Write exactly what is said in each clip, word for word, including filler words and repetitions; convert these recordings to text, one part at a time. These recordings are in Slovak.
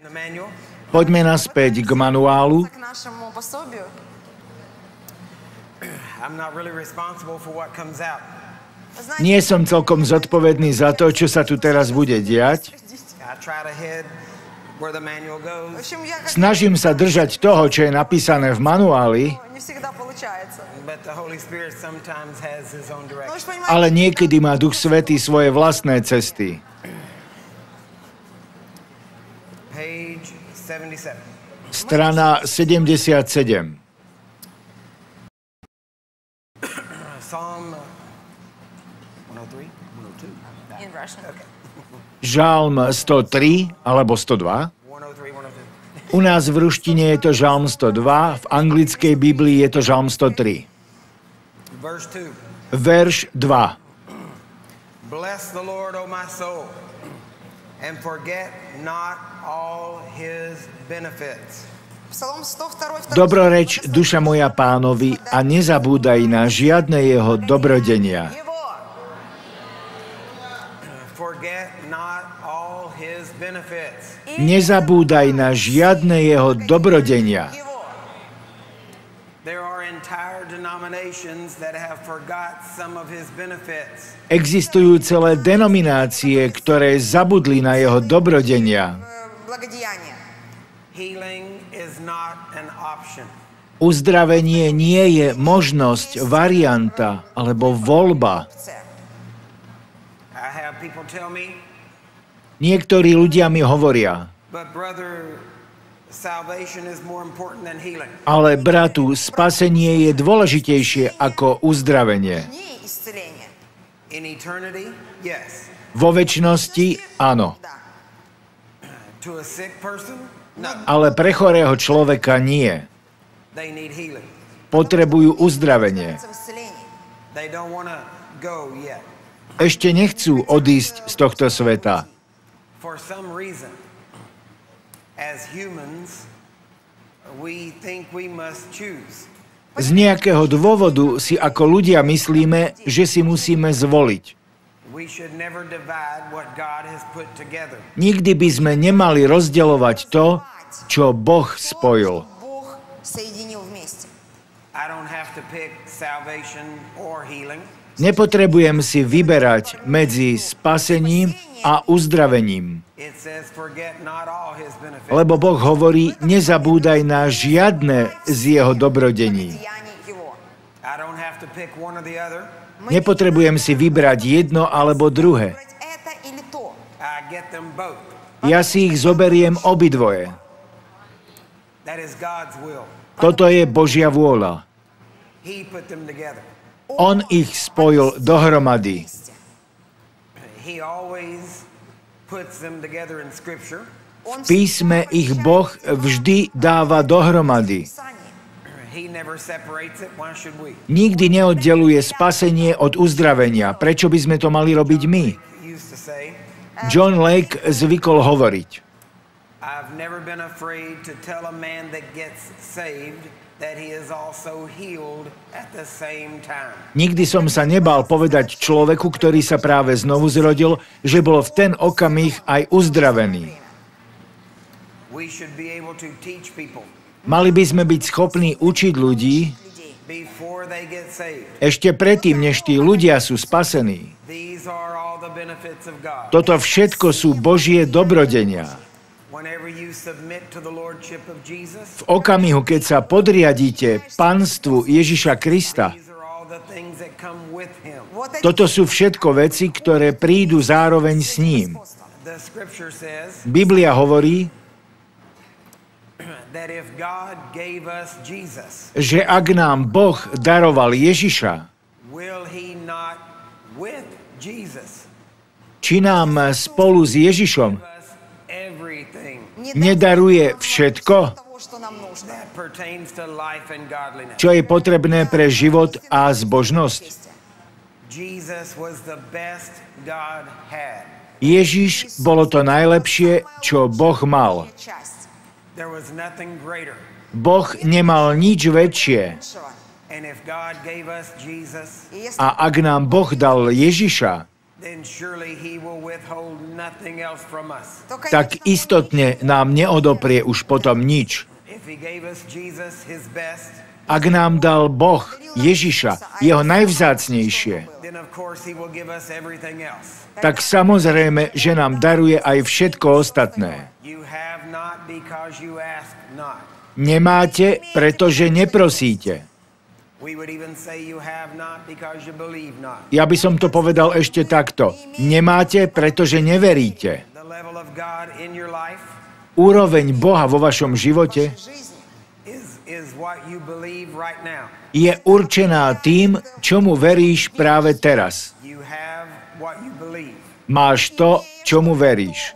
Poďme naspäť k manuálu. Nie som celkom zodpovedný za to, čo sa tu teraz bude diať. Snažím sa držať toho, čo je napísané v manuáli, ale niekedy má Duch Svätý svoje vlastné cesty. Strana sedemdesiatsedem. Žalm sto tri alebo sto dva. U nás v ruštine je to Žalm sto dva, v anglickej Biblii je to Žalm sto tri. Verš dva. Bless the Lord, O my soul, and forget not all his benefits. Dobroreč, duša moja Pánovi, a nezabúdaj na žiadne jeho dobrodenia. Nezabúdaj na žiadne jeho dobrodenia. Existujú celé denominácie, ktoré zabudli na jeho dobrodenia. Uzdravenie nie je možnosť, varianta alebo voľba. Niektorí ľudia mi hovoria, ale bratu, spasenie je dôležitejšie ako uzdravenie. Vo večnosti áno. Ale pre chorého človeka nie. Potrebujú uzdravenie. Ešte nechcú odísť z tohto sveta. Z nejakého dôvodu si ako ľudia myslíme, že si musíme zvoliť. Nikdy by sme nemali rozdeľovať to, čo Boh spojil. Nepotrebujem si vyberať medzi spasením a uzdravením. Lebo Boh hovorí, nezabúdaj na žiadne z jeho dobrodení. Nepotrebujem si vybrať jedno alebo druhé. Ja si ich zoberiem obidvoje. Toto je Božia vôľa. On ich spojil dohromady. V písme ich Boh vždy dáva dohromady. Nikdy neoddeluje spasenie od uzdravenia. Prečo by sme to mali robiť my? John Lake zvykol hovoriť. Nikdy som sa nebál povedať človeku, ktorý sa práve znovu zrodil, že bol v ten okamih aj uzdravený. Mali by sme byť schopní učiť ľudí ešte predtým, než tí ľudia sú spasení. Toto všetko sú Božie dobrodenia. V okamihu, keď sa podriadíte panstvu Ježiša Krista, toto sú všetko veci, ktoré prídu zároveň s ním. Biblia hovorí, že ak nám Boh daroval Ježiša, či nám spolu s Ježišom nedaruje všetko, čo je potrebné pre život a zbožnosť. Ježiš bolo to najlepšie, čo Boh mal. Boh nemal nič väčšie. A ak nám Boh dal Ježiša, tak istotne nám neodoprie už potom nič. Ak nám dal Boh Ježiša, jeho najvzácnejšie, tak samozrejme, že nám daruje aj všetko ostatné. Nemáte, pretože neprosíte. Ja by som to povedal ešte takto. Nemáte, pretože neveríte. Úroveň Boha vo vašom živote je určená tým, čomu veríš práve teraz. Máš to, čomu veríš.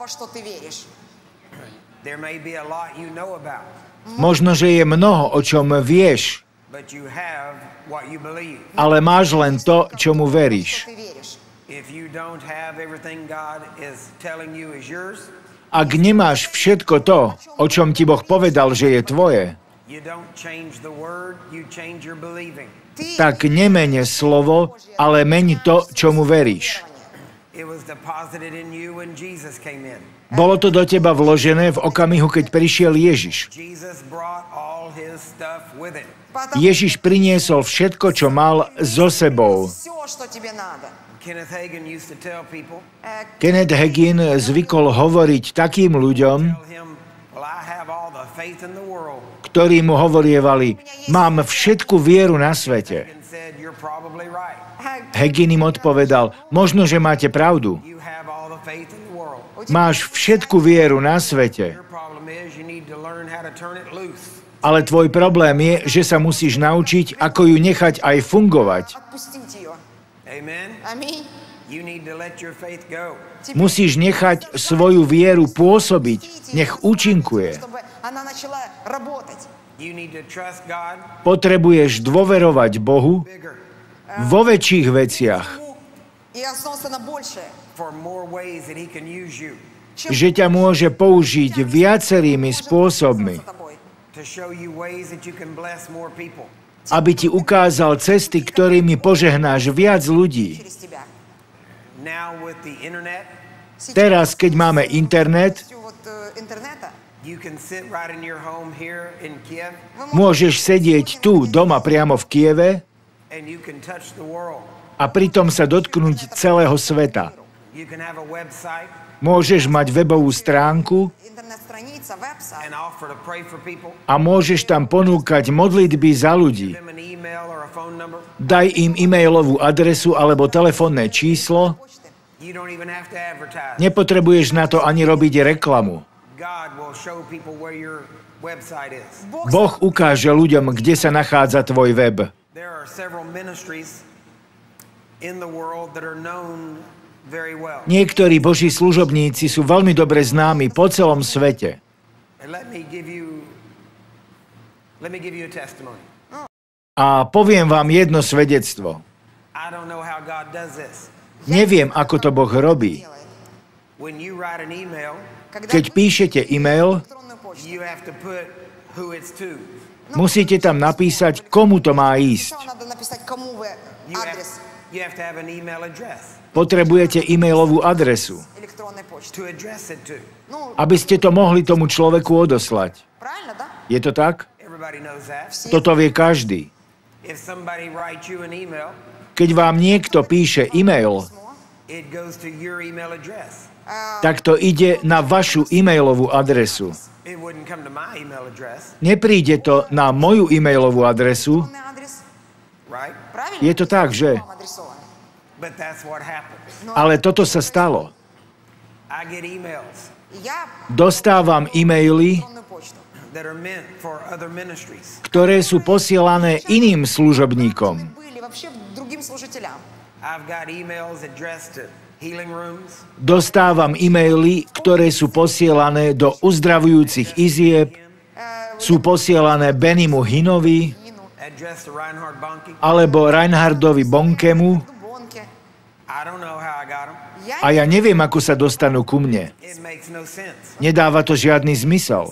Možno, že je mnoho, o čom vieš, ale máš len to, čomu veríš. Ak nemáš všetko to, o čom ti Boh povedal, že je tvoje, tak nemeň slovo, ale meň to, čomu veríš. Bolo to do teba vložené v okamihu, keď prišiel Ježiš. Ježiš priniesol všetko, čo mal so sebou. Kenneth Hagin zvykol hovoriť takým ľuďom, ktorí mu hovorievali, mám všetku vieru na svete. Hagin im odpovedal, možno, že máte pravdu. Máš všetku vieru na svete, ale tvoj problém je, že sa musíš naučiť, ako ju nechať aj fungovať. Musíš nechať svoju vieru pôsobiť, nech účinkuje. Potrebuješ dôverovať Bohu vo väčších veciach, že ťa môže použiť viacerými spôsobmi, aby ti ukázal cesty, ktorými požehnáš viac ľudí. Teraz, keď máme internet, môžeš sedieť tu, doma, priamo v Kieve a pritom sa dotknúť celého sveta. Môžeš mať webovú stránku a môžeš tam ponúkať modlitby za ľudí. Daj im e-mailovú adresu alebo telefónne číslo. Nepotrebuješ na to ani robiť reklamu. Boh ukáže ľuďom, kde sa nachádza tvoj web. Niektorí Boží služobníci sú veľmi dobre známi po celom svete. A poviem vám jedno svedectvo. Neviem, ako to Boh robí. Keď píšete e-mail, musíte tam napísať, komu to má ísť. Potrebujete e-mailovú adresu, aby ste to mohli tomu človeku odoslať. Je to tak? Toto vie každý. Keď vám niekto píše e-mail, tak to ide na vašu e-mailovú adresu. Nepríde to na moju e-mailovú adresu. Je to tak, že? Ale toto sa stalo. Dostávam e-maily, ktoré sú posielané iným služobníkom. Dostávam e-maily, ktoré sú posielané do uzdravujúcich izieb, sú posielané Bennymu Hinnovi alebo Reinhardovi Bonkemu. A ja neviem, ako sa dostanú ku mne. Nedáva to žiadny zmysel.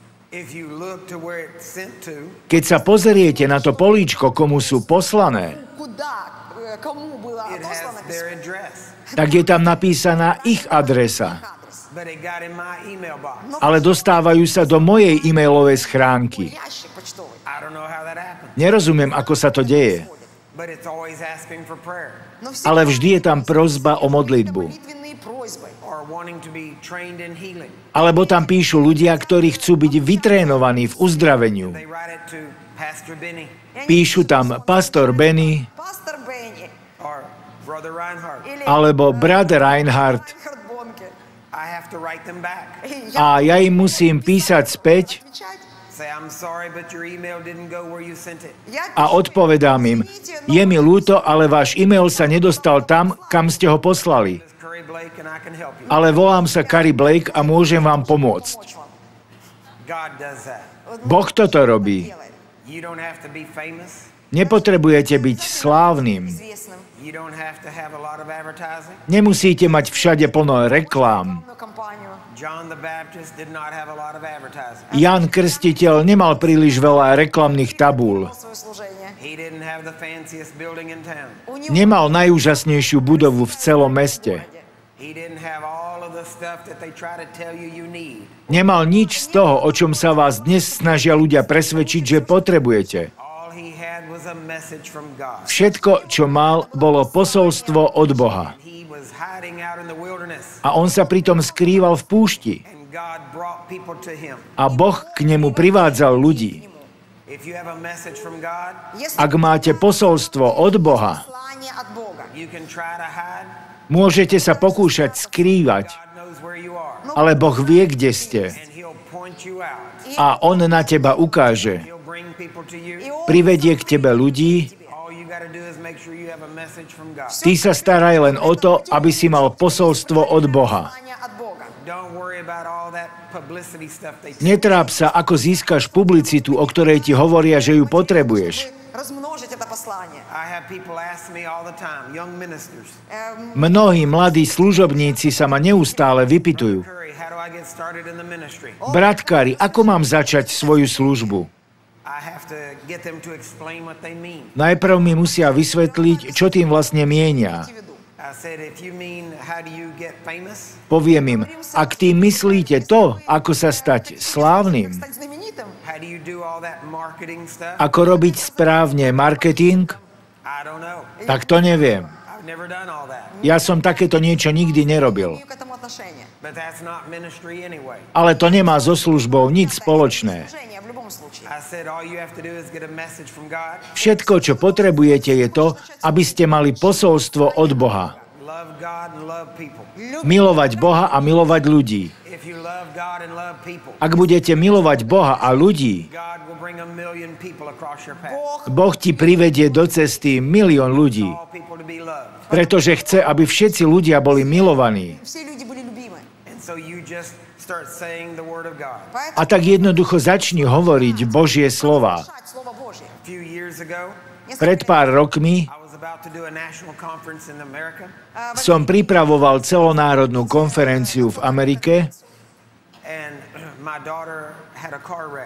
Keď sa pozriete na to políčko, komu sú poslané, tak je tam napísaná ich adresa. but it got in my email box. Ale dostávajú sa do mojej e-mailovej schránky. Ящик почтовый. I don't know how that happened, Nerozumiem, ako sa to deje. but it's always asking for prayer Но всегда Ale vždy je tam prosba o modlitbu. молитвенные просьбы. or wanting to be trained in healing. Alebo tam píšu ľudia, ktorí chcú byť vytrénovaní v uzdraveniu. They write it to Pastor Benny Píšu tam pastor Benny Пастор Бенни or Brother Reinhardt. или alebo brat Reinhardt. Райнхард Бонке. I have to write them back. И A я ja im musím písať späť отвечать. Say, I'm sorry, but your email didn't go where you sent it. Я a пишу, odpovedám im, je mi ľúto, ale váš e-mail sa nedostal tam, kam ste ho poslali. It's Curry Blake and I can help you. Ale volám sa Curry Blake a môžem vám pomôcť. помочь вам. God does that. Вот Boh toto robí. делает. You don't have to be famous. Nepotrebujete byť slávnym. Известным. You don't have to have a lot of advertising. Nemusíte mať všade plno reklám. Рекламную кампанию. John the Baptist did not have a lot of advertising. Ján Krstiteľ nemal príliš veľa reklamných tabúl. Свое служение. He didn't have the fanciest building in town. У него Nemal najúžasnejšiu budovu v celom meste. He didn't have all of the stuff that they try to tell you you need. Nemal nič z toho, o čom sa vás dnes snažia ľudia presvedčiť, že potrebujete. All he had was a message from God. Všetko, čo mal, bolo posolstvo od Boha. He was hiding out in the wilderness, A on sa pritom skrýval v púšti. and God brought people to him. A Boh k nemu privádzal ľudí. If you have a message from God, Если Ak máte posolstvo od Boha, послание от Бога. you can try to hide. môžete sa pokúšať skrývať, God knows where you are, ale Boh vie, kde ste. and he'll point you out. A on na teba ukáže. He'll bring people to you. И он Privedie k tebe ľudí. All you got to do is make sure you have a message from God. Ty sa staraj len o to, aby si mal posolstvo od Boha. послание от Бога. Don't worry about all that publicity stuff they tell Netráp sa, ako získaš publicitu, o ktorej ti hovoria, že ju potrebuješ. Чтобы размножить это послание. I have people ask me all the time, young ministers, Эм, Mnohí mladí služobníci sa ma neustále vypytujú. Curry, how do I get started in the ministry? Brat Curry, ako mám začať svoju službu? I have to get them to explain what they mean. Najprv mi musia vysvetliť, čo tým vlastne mienia. имейте в виду. I said, if you mean how do you get famous, Poviem im, ak tým myslíte to, ako sa stať slávnym, Стать знаменитым. how do you do all that marketing stuff? ako robiť správne marketing, I don't know. tak to neviem. I've never done all that. Ja som takéto niečo nikdy nerobil. Имею к этому отношение. But that's not ministry anyway. Ale to nemá so službou nič spoločné. Служение в любом случае. I said, all you have to do is get a message from God, Všetko, čo potrebujete, je to, aby ste mali posolstvo od Boha. love God and love people. Milovať Boha a milovať ľudí. If you love God and love people, Ak budete milovať Boha a ľudí, God will bring a million people across your path. Бог Boh ti privedie do cesty milión ľudí, All people to be loved. pretože chce, aby všetci ľudia boli milovaní. все люди были любимы. And so you just start saying the word of God. A Поэтому tak jednoducho začni hovoriť Božie slova. слушать Слово Божье. A few years ago, Pred pár rokmi I was about to do a national conference in America, А, в- som pripravoval celonárodnú konferenciu v Amerike and my daughter had a car wreck.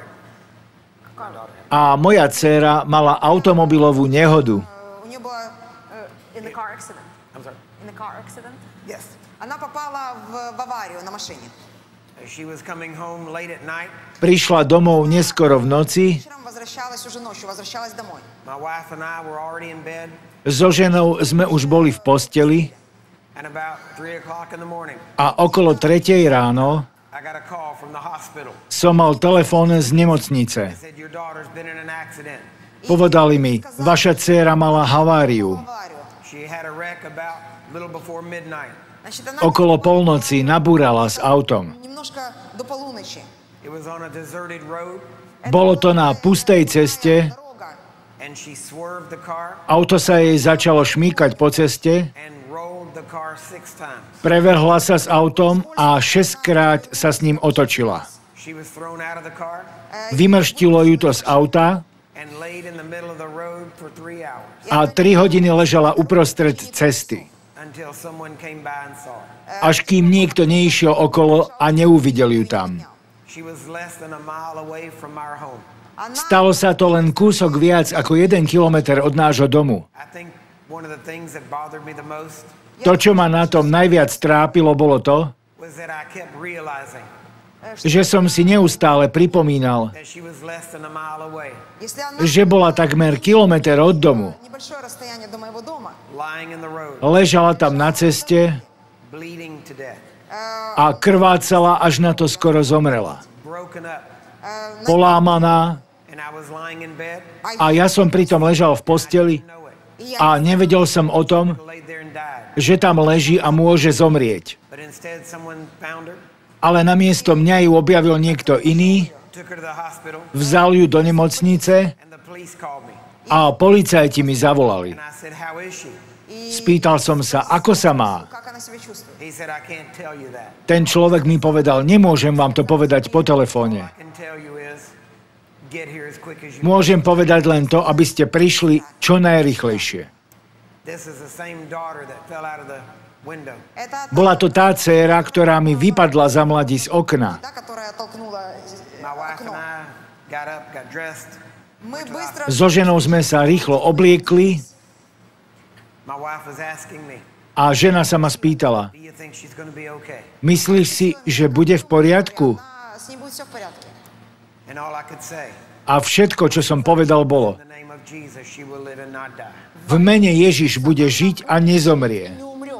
My daughter had- a moja dcéra mala automobilovú nehodu. У нее было э, in the car accident. I'm sorry. In the car accident. Yes. Она попала в, в аварию на машине. She was coming home late at night. Prišla domov neskoro v noci, Вечером возвращалась уже ночью, возвращалась домой. My wife and I were already in bed, so ženou sme už boli v posteli and about three o'clock in the morning, a okolo tretej ráno I got a call from the hospital. som mal telefón z nemocnice. They said, your daughter's been in an accident. Povedali mi, vaša dcéra mala haváriu. Аварию. She had a wreck about a little before midnight. Значит, она Okolo polnoci nabúrala s autom. немножко до полуночи. It was on a deserted road, Bolo to na pustej ceste, Дорога. and she swerved the car auto sa jej začalo šmýkať po ceste, and rolled the car six times. prevrhla sa s autom a šesťkrát sa s ním otočila. She was thrown out of the car Vymrštilo ju to z auta and laid in the middle of the road for three hours a tri hodiny ležala uprostred cesty, until someone came by and saw her. až kým niekto neišiel okolo a neuvidel ju tam. She was less than a mile away from our home. Она Stalo sa to len kúsok viac ako jeden kilometr od nášho domu. I think one of the things that bothered me the most To, čo ma na tom najviac trápilo, bolo to, was that I kept realizing že som si neustále pripomínal, that she was less than a mile away, Если она že bola takmer kilometer od domu. небольшое расстояние до моего дома, lying in the road, Ležala tam na ceste bleeding to death, a krvácala, až na to skoro zomrela. broken up, Polámaná, and I was lying in bed, a ja som pritom ležal v posteli know it, и я a nevedel som o tom, laid there and died. že tam leží a môže zomrieť. But instead, someone found her, Ale namiesto mňa ju objavil niekto iný, took her to the hospital, vzal ju do nemocnice and the police called me. a policajti mi zavolali. And I said, "How is she?" Spýtal som sa, ako sa má. как она себя чувствует. He said, "I can't tell you that. Ten človek mi povedal, nemôžem vám to povedať po telefóne. All I can tell you is get here as quick as you." Môžem povedať len to, aby ste prišli čo najrychlejšie. This is the same daughter that fell out of the window. Это та, Bola to tá dcéra, ktorá mi vypadla za mladí z okna. та, которая толкнула My wife and окно. I got up, got dressed. Мы быстро So ženou sme sa rýchlo obliekli My wife was asking me, a žena sa ma spýtala, "Do you think she's going to be okay?" myslíš si, že bude v poriadku? она- с ней будет все в порядке. And all I could say, A všetko, čo som povedal, bolo, in the name of Jesus, she will live and not die. v mene Ježiš bude žiť a nezomrie. Не умрет.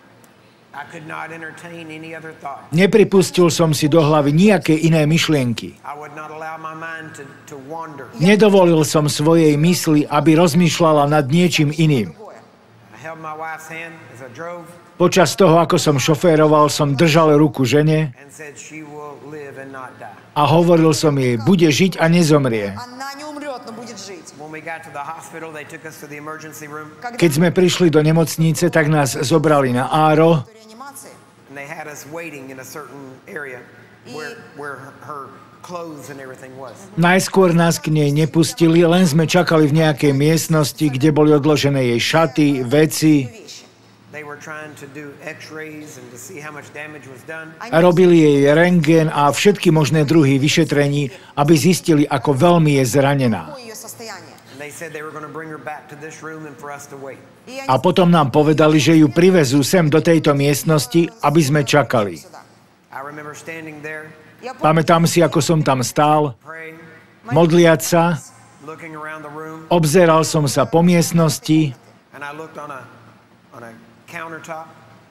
I could not entertain any other thought. Nepripustil som si do hlavy nejaké iné myšlienky. I would not allow my mind to, to wander. Nedovolil som svojej mysli, aby rozmýšľala nad niečím iným. Другое. I held my wife's hand as I drove Počas toho, ako som šoféroval, som držal ruku žene and said she will live and not die. a hovoril som jej, bude žiť a nezomrie. Она не умрет, но будет жить. When we got to the hospital, they took us to the emergency room Когда Keď sme prišli do nemocnice, tak nás zobrali na áro в реанимации, and they had us waiting in a certain area where, where her, her clothes and everything was. Najskôr nás k nej nepustili, len sme čakali v nejakej miestnosti, kde boli odložené jej šaty, veci. вещи. They were trying to do x-rays and to see how much damage was done. A robili jej rentgen a všetky možné druhy vyšetrení, aby zistili, ako veľmi je zranená. Какое ее состояние? And they said they were going to bring her back to this room and for us to wait. И они A potom nám povedali, že ju privezú sem do tejto miestnosti, aby sme čakali. сюда. I remember standing there, Я помню, Pamätám si, ako som tam stál, praying, modliať sa, looking around the room, obzeral som sa po miestnosti and I looked on a on a countertop,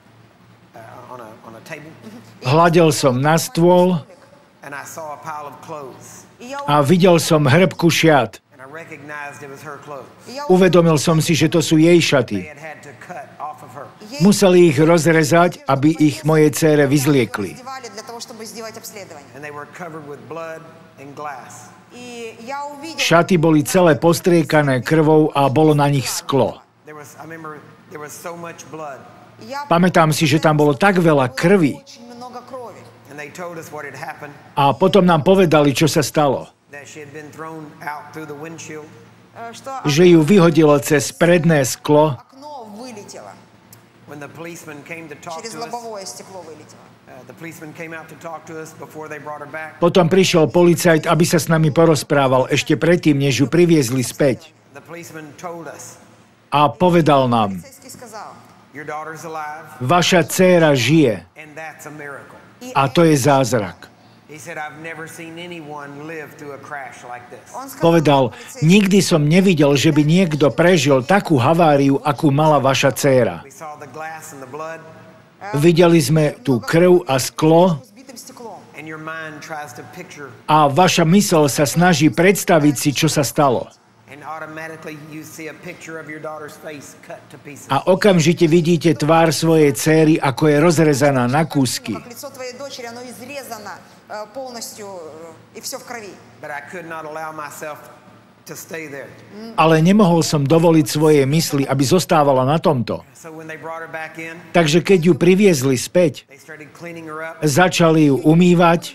uh, on a on a table, hľadel som na stôl and I saw a pile of clothes, и я, a videl som hŕbku šiat. and I recognized it was her clothes. и я Uvedomil som si, že to sú jej They šaty. had had to cut off of her. ей Museli ich rozrezať, aby ich mojej dcére vyzliekli. раздевали для того, чтобы сделать обследование. And they were covered with blood and glass. И я увидел, Šaty boli celé postriekané krvou a bolo na nich sklo. There was, I remember, there was so much blood, я Pamätám si, že tam bolo tak veľa krvi очень много крови. and they told us what had happened. a potom nám povedali, čo sa stalo. That she had been thrown out through the windshield, Э, Что Že ju vyhodilo cez predné sklo окно вылетело. when the policeman came to talk Через to us. лобовое стекло вылетело. Uh, the policeman came out to talk to us before they brought her back. Potom prišiel policajt, aby sa s nami porozprával ešte predtým, než ju priviezli späť. The policeman told us, A povedal nám, Полицейский сказал, "Your daughter's alive, vaša dcéra žije and that's a miracle." и a to je zázrak. He said, "I've never seen anyone live through a crash like this." он сказал, Povedal, полицейский, nikdy som nevidel, že by niekto prežil takú haváriu, akú mala vaša dcéra. We saw the glass and the blood, Videli sme tú krv a sklo с битым стеклом. and your mind tries to picture, a vaša mysel sa snaží predstaviť si, čo sa stalo. and automatically you see a picture of your daughter's face cut to pieces. A okamžite vidíte tvár svojej céry, ako je rozrezaná na kúsky. Как лицо твоей дочери, оно изрезано э, полностью, э, и все в крови. But I could not allow myself to stay there. Ale nemohol som dovoliť svojej mysli, aby zostávala na tomto. So when they brought her back in, Takže keď ju priviezli späť, they started cleaning her up, začali ju umývať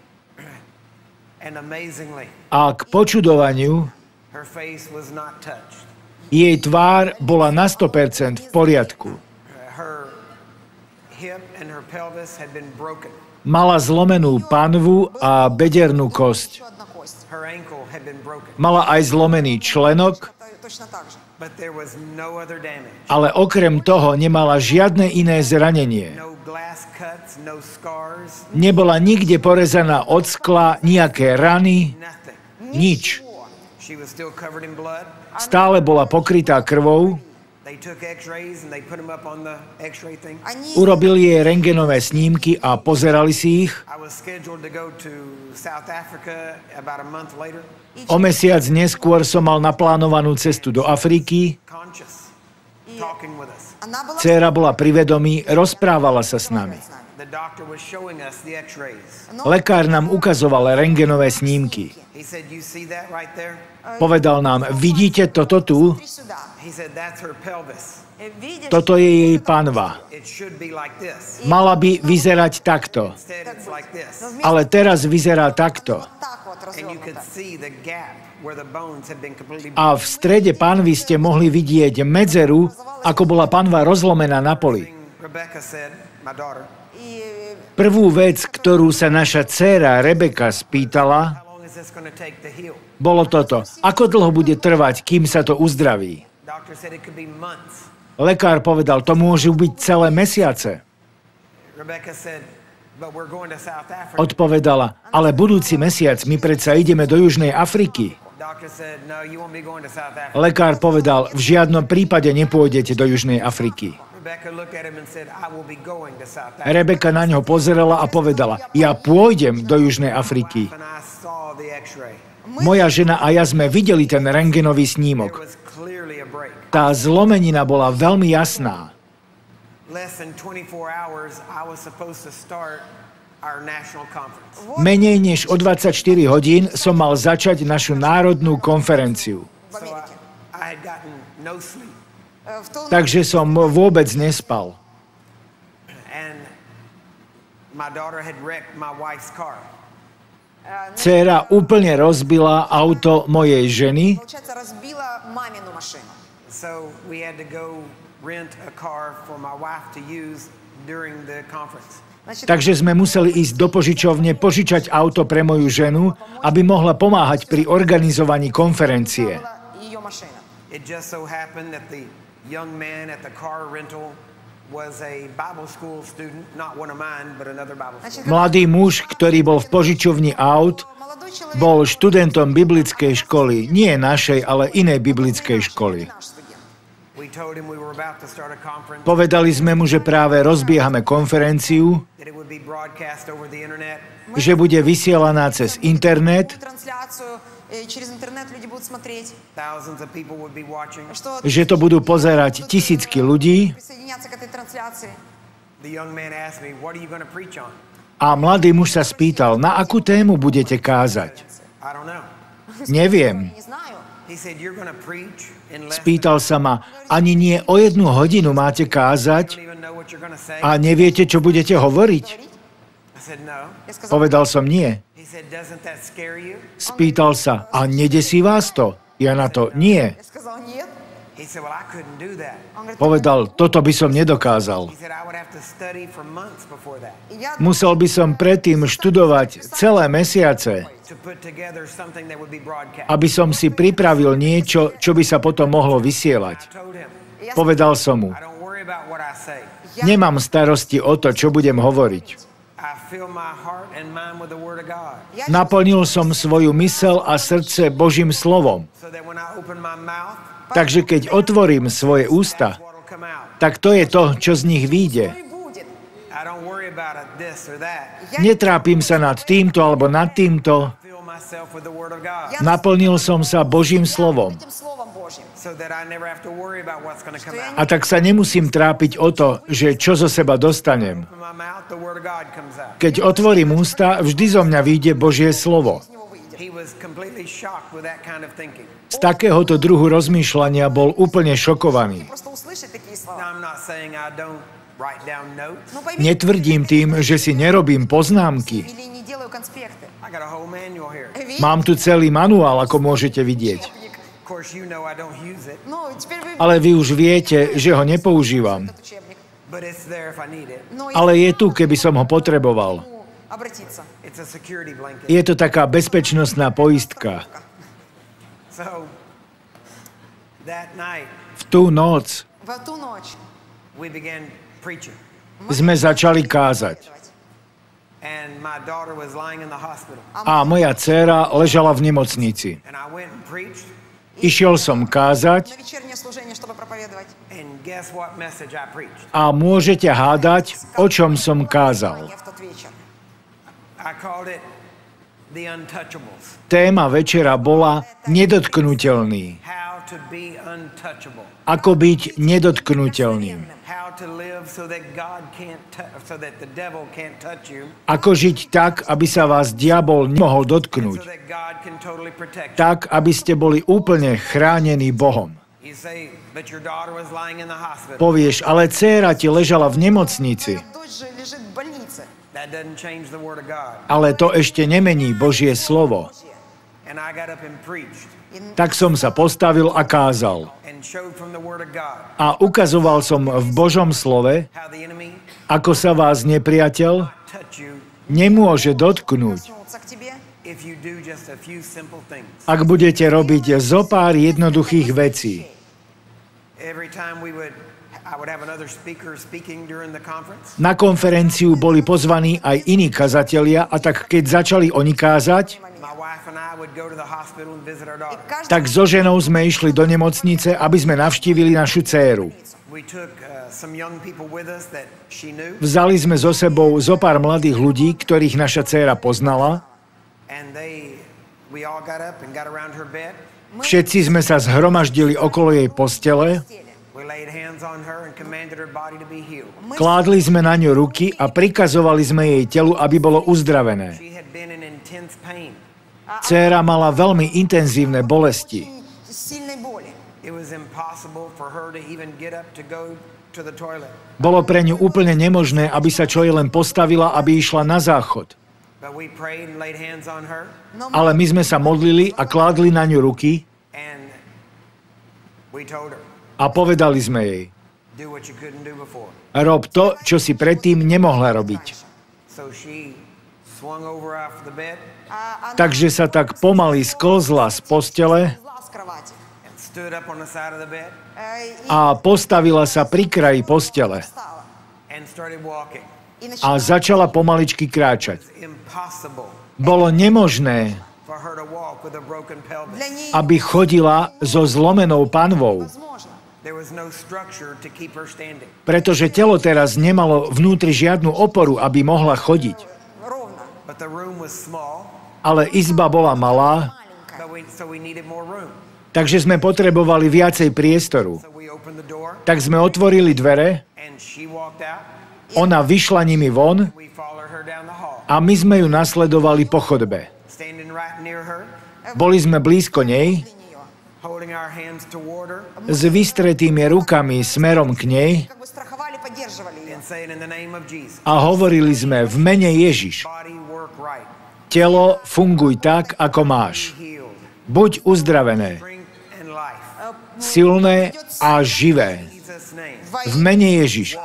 and amazingly, a k počudovaniu her face was not touched. jej tvár bola na sto percent v poriadku. Uh, Her hip and her pelvis had been broken. Mala zlomenú panvu a bedernú kosť. Еще одна кость. Her ankle had been broken. Mala aj zlomený členok Это точно так же. But there was no other damage. Ale okrem toho nemala žiadne iné zranenie. No glass cuts, no scars, Nebola nikde porezaná od skla, nejaké rany, nothing. nič. She was still covered in blood. Stále bola pokrytá krvou. They took x-rays and they put them up on the x-ray thing. Они Urobili jej rengenové snímky a pozerali si ich. I was scheduled to go to South Africa about a month later. O mesiac neskôr som mal naplánovanú cestu do Afriky. Conscious, talking with us. она была Dcéra bola pri vedomí, rozprávala sa s nami. с нами. The doctor was showing us the x-rays. Но Lekár nám ukazoval rengenové snímky. He said, "You see that right there?" Povedal nám, vidíte toto tu? смотри сюда. He said, "That's her pelvis. Э, Видишь? Toto je jej panva. It should be like this. Mala by vyzerať takto, Instead, it's like this." Но вместо ale teraz vyzerá takto. вот так вот And you could развернуто. see the gap where the bones had been completely. A v strede panvy ste mohli vidieť medzeru, ako bola panva rozlomená na poli. Rebecca said, my daughter, И э, Prvú vec, ktorú sa naša dcéra Rebeka spýtala, "How long is this going to take to heal?" bolo toto. Ako dlho bude trvať, kým sa to uzdraví? Doctor said it could be months. Lekár povedal, to môžu byť celé mesiace. Rebecca said, "But we're going to South Africa." Odpovedala, ale budúci mesiac my predsa ideme do Južnej Afriky. Doctor said, "No, you won't be going to South Africa." Lekár povedal, v žiadnom prípade nepôjdete do Južnej Afriky. Rebecca looked at him and said, "I will be going to South Africa." Rebeka na ňo pozerala a povedala, ja pôjdem do Južnej Afriky. And I saw the x-ray. Moja žena a ja sme videli ten rengenový There snímok. was clearly a break. Tá zlomenina bola veľmi jasná. Less than twenty-four hours, I was supposed to start our national conference. Menej než o dvadsaťštyri hodín som mal začať našu národnú konferenciu. в So I, Америке. I had gotten no sleep. Э, В ту Takže som vôbec nespal. And my daughter had wrecked my wife's car. Dcéra úplne rozbila auto mojej ženy, получается, разбила мамину машину. So we had to go rent a car for my wife to use during the conference. Значит, takže sme museli ísť do požičovne požičať auto pre moju ženu, aby mohla pomáhať pri organizovaní konferencie. была ее машина. It just so happened that the young man at the car rental was a Bible school student, not one of mine, but another Bible school. Значит, Mladý muž, ktorý bol v požičovni aut, молодой человек, bol študentom biblickej školy, nie našej, ale inej biblickej školy. наш студент. We told him we were about to start a conference, Povedali sme mu, že práve rozbiehame konferenciu, that it would be broadcast over the internet, že bude vysielaná cez internet, Трансляцию э, через интернет люди будут смотреть, thousands of people would be watching. что že to budú pozerať tisícky ľudí присоединяться к этой трансляции. The young man asked me, "What are you going to preach on?" a mladý muž sa spýtal, na akú tému budete kázať. I don't know. Neviem. Не знаю. He said, "You're going to preach in less than Spýtal sa ma, ani nie o jednu hodinu máte I kázať don't even know what you're going to say." a neviete, čo budete hovoriť? I said, "No." Я сказала, Povedal som nie. He said, "Doesn't that scare you?" Spýtal sa, a nedesí vás to? Ja na to, nie. я сказала нет. He said, "Well, I couldn't do that." Он говорит, Povedal, toto by som nedokázal. He said, "I would have to study for months before that я Musel by som predtým študovať celé mesiace, to put together something that would be broadcast." aby som si pripravil niečo, čo by sa potom mohlo I vysielať. told him, я Povedal som mu, "I don't worry about what I say. nemám starosti o to, čo budem hovoriť. I fill my heart and mind with the Word of God, я Naplnil som svoju mysel a srdce Božím slovom. so that when I open my mouth, Takže keď otvorím svoje ústa, that's what'll come out. tak to je to, čo z nich vyjde. и будет. I don't worry about it, this or that. Я Netrápim sa nad týmto alebo nad týmto. Fill myself with the Word of God, Я Naplnil som sa Božím slovom. этим словом Божьим. so that I never have to worry about what's going to come out. A tak sa nemusím trápiť o to, že čo zo seba dostanem. Open my mouth, the Word of God comes out. Keď otvorím ústa, vždy zo mňa vyjde Božie slovo. Из него выйдет. He was completely shocked with that kind of thinking. Z takéhoto druhu rozmýšľania bol úplne šokovaný. Просто услышать такие слова. Now, I'm not saying I don't write down notes. Ну поймите, Netvrdím tým, že si nerobím poznámky. или не делаю конспекты. I got a whole manual here. Видите? Mám tu celý manuál, ako môžete vidieť. Учебник. Of course, you know I don't use it, Ну, теперь вы Ale vy už viete, že ho nepoužívam. этот учебник. but it's there if I need it. Но Ale je tu, keby som ho potreboval. ему обратиться. It's a security blanket. Je to taká bezpečnostná poistka. So, That night, V tú noc В ту ночь we began preaching. sme začali kázať. And my daughter was lying in the hospital. A moja dcéra ležala v nemocnici. And I went and preached. Išiel som на kázať вечернее служение, чтобы проповедовать. And guess what message I preached? a môžete hádať, o čom som kázal. В тот вечер. I called it The Untouchables. Téma večera bola nedotknuteľný. How to be untouchable. Ako byť nedotknuteľným. How to live so that God can't tou- so that the devil can't touch you. Ako žiť tak, aby sa vás diabol nemohol So dotknúť. that God can totally protect you. Tak, aby ste boli úplne chránení Bohom. You say, but your daughter was lying in the hospital. Povieš, ale dcéra ti ležala v nemocnici. Твоя дочь же лежит в больнице. That doesn't change the word of God. Ale to ešte nemení Božie slovo. And I got up and preached Tak som sa postavil a kázal. and showed from the word of God A ukazoval som v Božom slove, how the enemy ako sa vás nepriateľ touch you nemôže dotknúť, Коснуться к тебе. if you do just a few simple things. ak budete robiť zo pár jednoduchých vecí. Every time we would, I would have another speaker speaking during the conference. Na konferenciu boli pozvaní aj iní kazatelia a tak keď začali oni kázať, My wife and I would go to the hospital and visit our daughter. Каждый tak so ženou sme išli do nemocnice, aby sme navštívili našu dcéru. We took uh, some young people with us that she knew, Vzali sme so sebou zo pár mladých ľudí, ktorých naša dcéra poznala. and they, we all got up and got around her bed. Všetci sme sa zhromaždili okolo jej postele, We laid hands on her and commanded her body to be healed. kládli sme na ňu ruky a prikazovali sme jej telu, aby bolo uzdravené. She had been in intense pain. Dcéra mala veľmi intenzívne bolesti. сильной боли. It was impossible for her to even get up to go to the toilet. Bolo pre ňu úplne nemožné, aby sa čo jej len postavila, aby išla na záchod. But we prayed and laid hands on her, Но мы Ale my sme sa modlili a kládli na ňu ruky and we told her, a povedali sme jej, do what you couldn't do before. rob to, čo si predtým nemohla robiť. So she swung over off the bed а, она Takže sa tak pomaly sklzla z postele сползла с кровати. and stood up on the side of the bed Э, и a postavila sa pri kraji postele встала. and started walking. И a начала začala pomaličky kráčať. It's impossible Bolo nemožné, for her to walk with a broken pelvis. для ней aby chodila so zlomenou panvou, возможно. There was no structure to keep her standing. pretože telo teraz nemalo vnútri žiadnu oporu, aby mohla chodiť. Ровно. But the room was small, Ale izba bola malá, Маленькая. but we, so we needed more room. takže sme potrebovali viacej priestoru. So we opened the door Tak sme otvorili dvere, and she walked out. ona vyšla nimi von We followed her down the hall, a my sme ju nasledovali po chodbe. standing right near her, Boli sme blízko nej, Для нее. holding our hands toward her s vystretými rukami smerom k nej Как бы страховали, поддерживали ее. and saying, in the name of Jesus, a hovorili sme v mene Ježiš. body work right, Telo, funguj tak, ako máš. be healed, Buď uzdravené, strength and life. silné a živé. In Jesus' name, V mene Ježiš.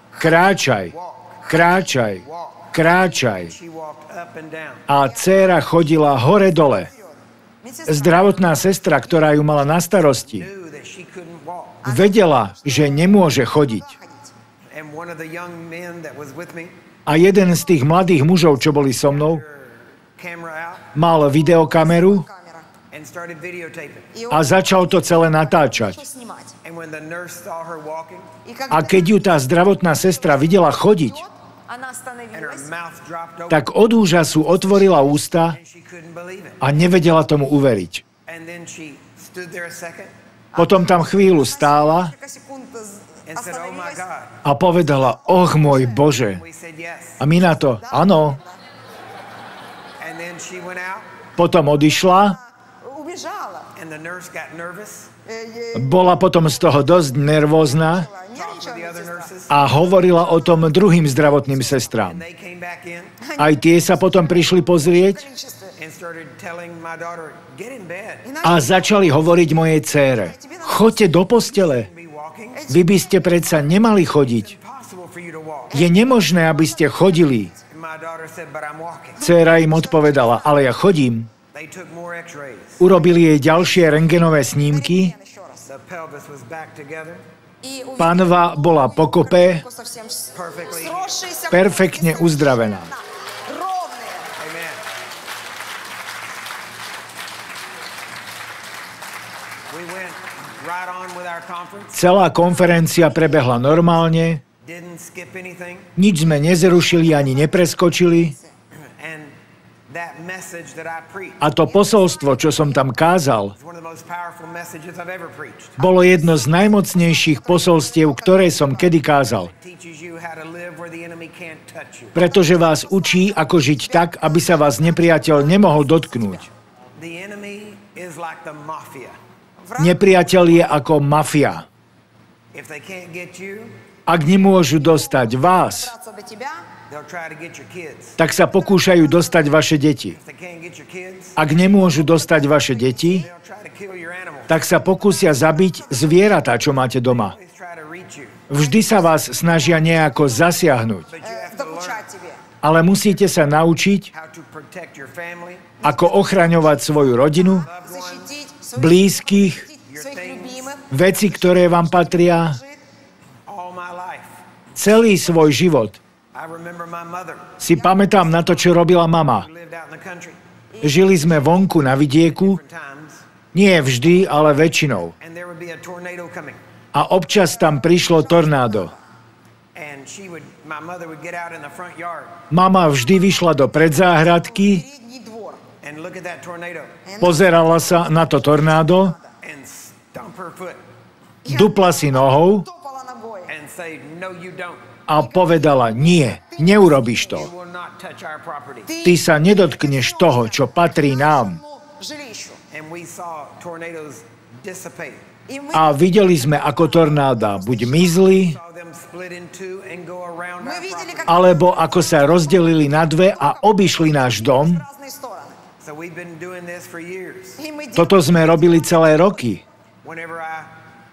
Kráčaj, kráčaj, kráčaj. she walked up and down. A dcéra chodila hore-dole. Медсестра Zdravotná sestra, ktorá ju mala na starosti, Knew that she couldn't walk. vedela, že nemôže chodiť. ходить. And one of the young men that was with me, A jeden z tých mladých mužov, čo boli so mnou, her camera out mal videokameru Камера. and started videotaping. И a он začal to celé natáčať. начал снимать. And when the nurse saw her walking И A когда keď ju tá zdravotná sestra videla chodiť, она and her остановилась, mouth dropped open, tak od úžasu otvorila ústa and she couldn't believe it. a nevedela tomu uveriť. And then she stood there a second Potom tam chvíľu stála несколько секунд з- and said, "Oh my остановилась. God." a povedala, och môj Bože. We said yes. A my na to, áno. And then she went out Potom odišla, Убежала. and the nurse got nervous, Э, э, bola potom z toho dosť nervózna talked to Нервничала the other медсестра. nurses, a hovorila o tom druhým zdravotným and sestrám. they came back in Aj tie sa potom prišli pozrieť Количество. and started telling my daughter, "Get in bed. И a начали začali hovoriť mojej dcére. Choďte do postele, Be walking. vy by ste predsa nemali chodiť. Impossible for you to walk." Je nemožné, aby ste chodili. And my daughter said, "But I'm walking." Dcéra im odpovedala, ale ja chodím. They took more X-rays. Urobili jej ďalšie rentgenové snímky рентген еще раз. The pelvis was back together. И увидели, Panva bola pokope, руку совсем с- Perfectly. сросшиеся perfektne кости, uzdravená. совершенно ровные. Amen. We went right on with our conference. Celá konferencia prebehla normálne, Didn't skip anything. nič sme nezrušili ani nepreskočili And that message that I preached a to posolstvo, čo som tam kázal, is one of the most powerful messages I've ever preached. bolo jedno z najmocnejších posolstiev, ktoré som kedy kázal. It teaches you how to live where the enemy can't touch you. Pretože vás učí, ako žiť tak, aby sa vás nepriateľ nemohol dotknúť. The enemy is like the mafia. Nepriateľ je ako mafia. If they can't get you, Ak nemôžu dostať vás, Добраться до тебя, they'll try to get your kids. tak sa pokúšajú dostať vaše deti. If they can't get your kids, Ak nemôžu dostať vaše deti, they'll try to kill your animals. tak sa pokúsia zabiť zvieratá, čo máte doma. Always try to reach you. Vždy sa vás snažia nejako zasiahnuť. But you э, have to learn докучать тебе. Ale musíte sa naučiť, how to protect your family, ako ochraňovať svoju rodinu, loved ones, Защитить своих, blízkych, своих любимых, veci, ktoré vám patria, all my life. celý svoj život. I remember my mother Si pamätám na to, čo robila mama. who lived out in the country Žili sme vonku na vidieku, different times, nie vždy, ale väčšinou. and there would be a tornado coming. A občas tam prišlo tornádo. And she would, my mother would get out in the front yard Mama vždy vyšla do predzáhradky, передний двор. and look at that tornado pozerala sa na to tornádo, and stomp her foot dupla si nohou Топала ногой. and say, no, you don't. a povedala, nie, neurobiš to. You will not touch our property. Ty sa nedotkneš toho, čo patrí nám. Нашему жилищу. And we saw tornadoes dissipate. И мы, A videli sme, ako tornáda buď mizli, Saw them split in two and go around мы our видели, property. как alebo ako sa rozdelili na dve a obišli náš dom. в разные стороны. So we've been doing this for years. И мы Toto sme robili celé roky. Whenever I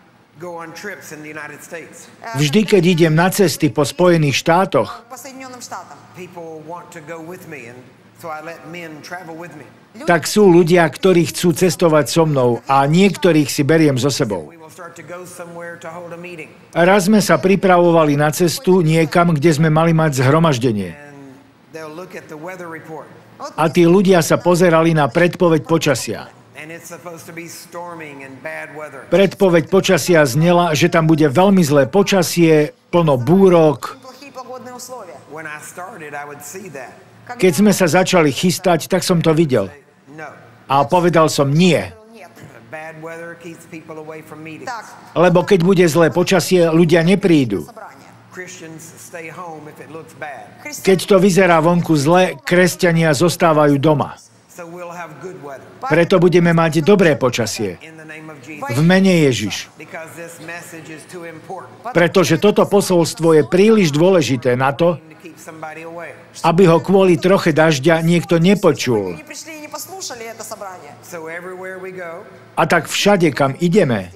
go on trips in the United States, Vždy, keď idem na cesty po Spojených štátoch, по Соединенным Штатам. people want to go with me, and so I let men travel with me. tak sú ľudia, ktorí chcú cestovať so mnou a niektorých si beriem so sebou. We will start to go somewhere to hold a meeting, Raz sme sa pripravovali na cestu niekam, kde sme mali mať zhromaždenie. and they'll look at the weather report, A tí ľudia sa pozerali na predpoveď počasia. and it's supposed to be storming and bad weather. Predpoveď počasia znela, že tam bude veľmi zlé počasie, plno búrok. Плохие погодные условия. When I started, I would see that. Keď sme sa začali chystať, tak som to videl. No, A povedal som nie, Нет. bad weather keeps people away from meetings. Так, lebo keď bude zlé počasie, ľudia neprídu. собрание. Christians stay home if it looks bad. Keď to vyzerá vonku zle, kresťania zostávajú doma. So we'll have good weather Preto budeme mať dobré počasie. in the name of V Jesus. mene Ježiš. Because this message is too important Pretože toto posolstvo je príliš dôležité na to, to keep somebody away. aby ho kvôli troche dažďa niekto nepočul. Не пришли и не послушали это собрание. So everywhere we go, A tak všade, kam ideme,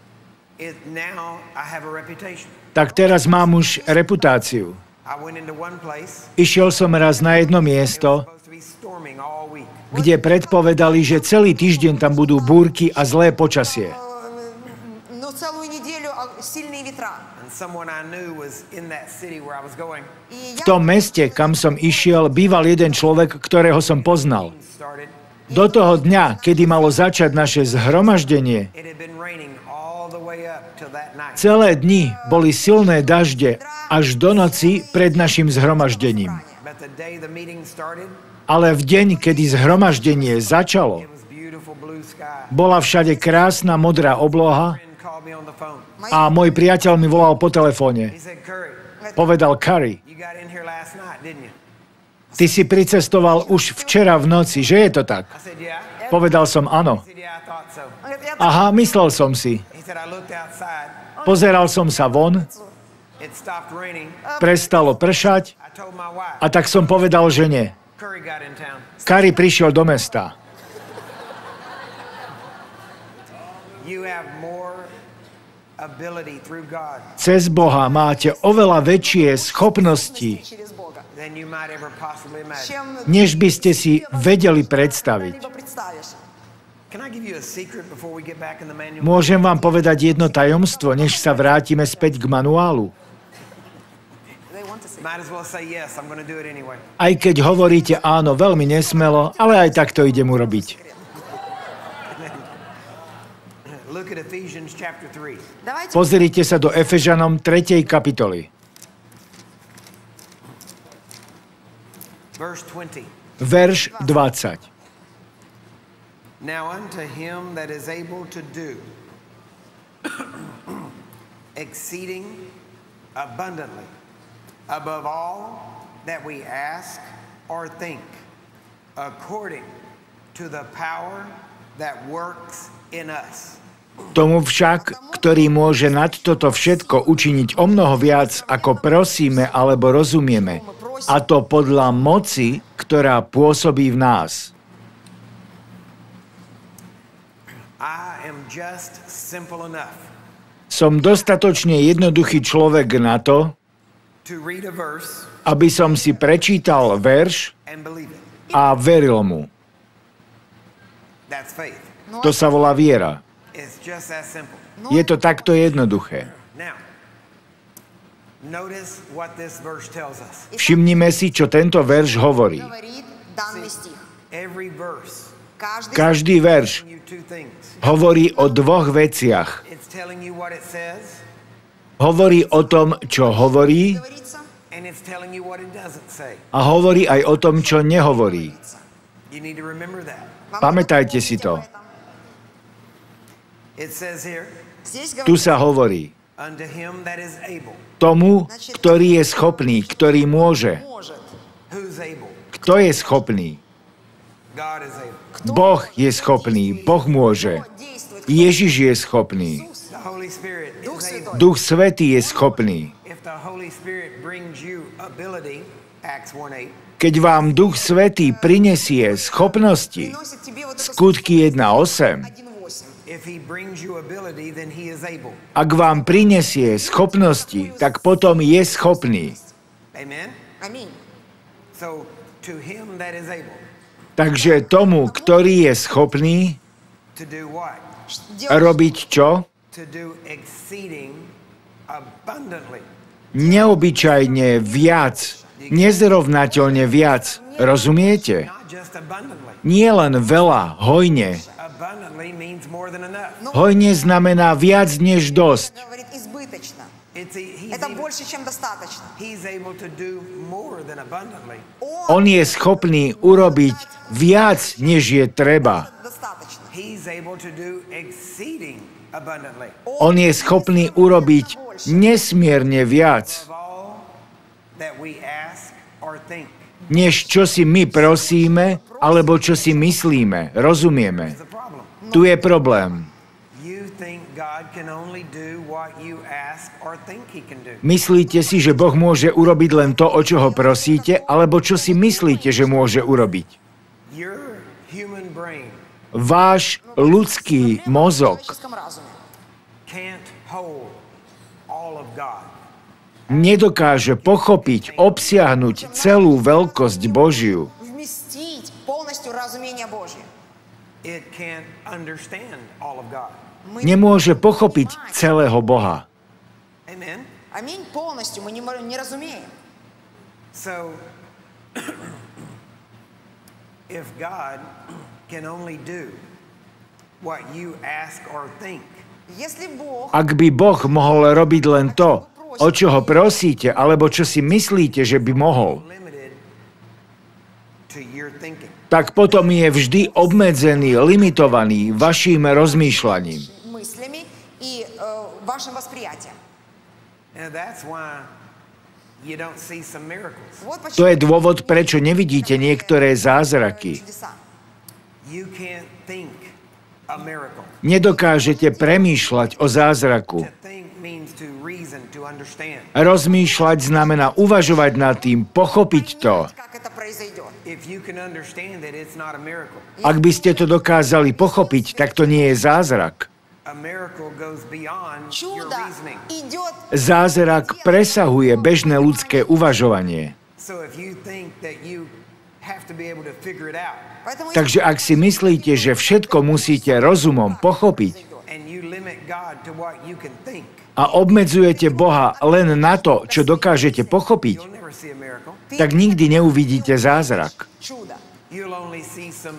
it now I have a reputation. tak teraz mám už reputáciu. I went into one place, Išiel som raz na jedno miesto, supposed to be storming all week. kde predpovedali, že celý týždeň tam budú búrky a zlé počasie. Но целую неделю а, сильные ветра. And someone I knew was in that city where I was going. И V tom meste, kam som išiel, býval jeden človek, ktorého som poznal. Started. Do toho dňa, kedy malo začať naše zhromaždenie, It had been raining all the way up till that night. celé dni boli silné dažde až do noci pred našim zhromaždením. But the day the meeting started, Ale v deň, kedy zhromaždenie začalo, it was beautiful blue sky. bola všade krásna modrá obloha Friend called me on the phone. a môj priateľ mi volal po telefóne. He said, Curry, Povedal, Curry, you got in here last night, didn't you? ty si pricestoval už včera v noci, že je to tak? I said, yeah. Povedal som áno. He said, yeah, I thought so. Он говорит, я так Aha, myslel som si. He said, I looked outside. Pozeral som sa von, It stopped raining. prestalo pršať I told my wife, a tak som povedal žene. Curry got in town. Curry prišiel do mesta. You have more ability through God Cez Boha máte oveľa väčšie schopnosti, через Бога. than you might ever possibly imagine. Чем než by ste si vedeli predstaviť. либо представишь. Can I give you a secret before we get back in the manual? Môžem vám povedať jedno tajomstvo, než sa vrátime späť k manuálu. Might as well say yes. I'm going to do it anyway. Aj keď hovoríte áno veľmi nesmelo, ale aj tak to idem urobiť. Look at Ephesians chapter three. Давайте Pozrite sa do Efežanom tretej kapitoly, Verse twenty. verš dvadsať. Now unto him that is able to do exceeding abundantly above all that we ask or think, according to the power that works in us. Tomu však, ktorý môže nad toto všetko učiniť o mnoho viac, ako prosíme alebo rozumieme, a to podľa moci, ktorá pôsobí v nás. I am just simple enough Som dostatočne jednoduchý človek na to, to read a verse aby som si prečítal verš and believe it. a veril mu. That's faith. To sa volá viera. It's just that simple. Je to takto jednoduché. Now, notice what this verse tells us. Všimnime si, čo tento verš hovorí. говорит данный стих. Every verse Каждый Každý verš tells you two things. hovorí o dvoch veciach. It's telling you what it says, Hovorí o tom, čo hovorí, говорится, and it's telling you what it doesn't say. a hovorí aj o tom, čo nehovorí. You need to remember that. вам Pamätajte нужно si помнить to. об этом. It says here, Здесь Tu говорится, sa hovorí unto him that is able. tomu, ktorý je schopný, ktorý môže. может. Who's able? Kto je schopný? God is able. Boh je schopný, Boh môže. Кто действует? Ježiš je schopný. The Holy Spirit Дух is able. Святой. Duch Svätý je schopný. If the Holy Spirit brings you ability, Acts one eight, Keď vám Duch Svätý prinesie schopnosti, Приносит тебе вот это skutky jedna osem, один восемь. if he brings you ability, then he is able. ak vám prinesie schopnosti, tak potom je schopný. Amen? Аминь. So, to him that is able, Takže tomu, ktorý je schopný to do what? Делать robiť čo? To do exceeding abundantly. Neobyčajne viac, nezrovnateľne viac. Rozumiete? Not just abundantly. Nie len veľa, hojne. Abundantly means more than enough. Hojne znamená viac než dosť. говорит избыточно. It's a, he's, Это able, больше, чем достаточно. he's able to do more than abundantly. On je schopný urobiť viac, než je treba. Достаточно. He's able to do exceeding abundantly. On je schopný urobiť nesmierne viac, Of all that we ask or think. než čo si my prosíme, alebo čo si myslíme. Rozumieme? The problem. Tu je problém. You think God can only do what you ask or think he can do. Myslíte si, že Boh môže urobiť len to, o čo ho prosíte, alebo čo si myslíte, že môže urobiť? Your human brain Váš ľudský В mozog человеческом разуме can't hold all of God. nedokáže pochopiť, obsiahnuť celú veľkosť Božiu. вместить полностью разумение Божье. It can't understand all of God. Мы Nemôže pochopiť celého Boha. Amen? Аминь. Полностью мы не, мо- не разумеем. So, if God can only do what you ask or think, Если Бог Ak by Boh mohol robiť len to, o čo ho prosíte, alebo čo si myslíte, že by mohol, limited to your thinking. tak potom je vždy obmedzený, limitovaný vaším rozmýšľaním. мыслями и э, вашим восприятием. And that's why you don't see some miracles. Вот To почему je dôvod, prečo nevidíte niektoré zázraky. чудеса. You can't think a miracle. Nedokážete premýšľať o zázraku. To think means to reason, to understand. Rozmýšľať znamená uvažovať nad tým, pochopiť to. Как это произойдет? If you can understand it, it's not a miracle. Ak by ste to dokázali pochopiť, tak to nie je zázrak. A miracle goes beyond your Чудо reasoning. идет. Zázrak presahuje bežné ľudské uvažovanie. So if you think that you have to be able to figure it out. Поэтому Takže ak si myslíte, že všetko musíte rozumom pochopiť And you limit God to what you can think, a obmedzujete Boha len na to, čo dokážete pochopiť, you'll never see a miracle. tak nikdy neuvidíte zázrak. чудо. You'll only see some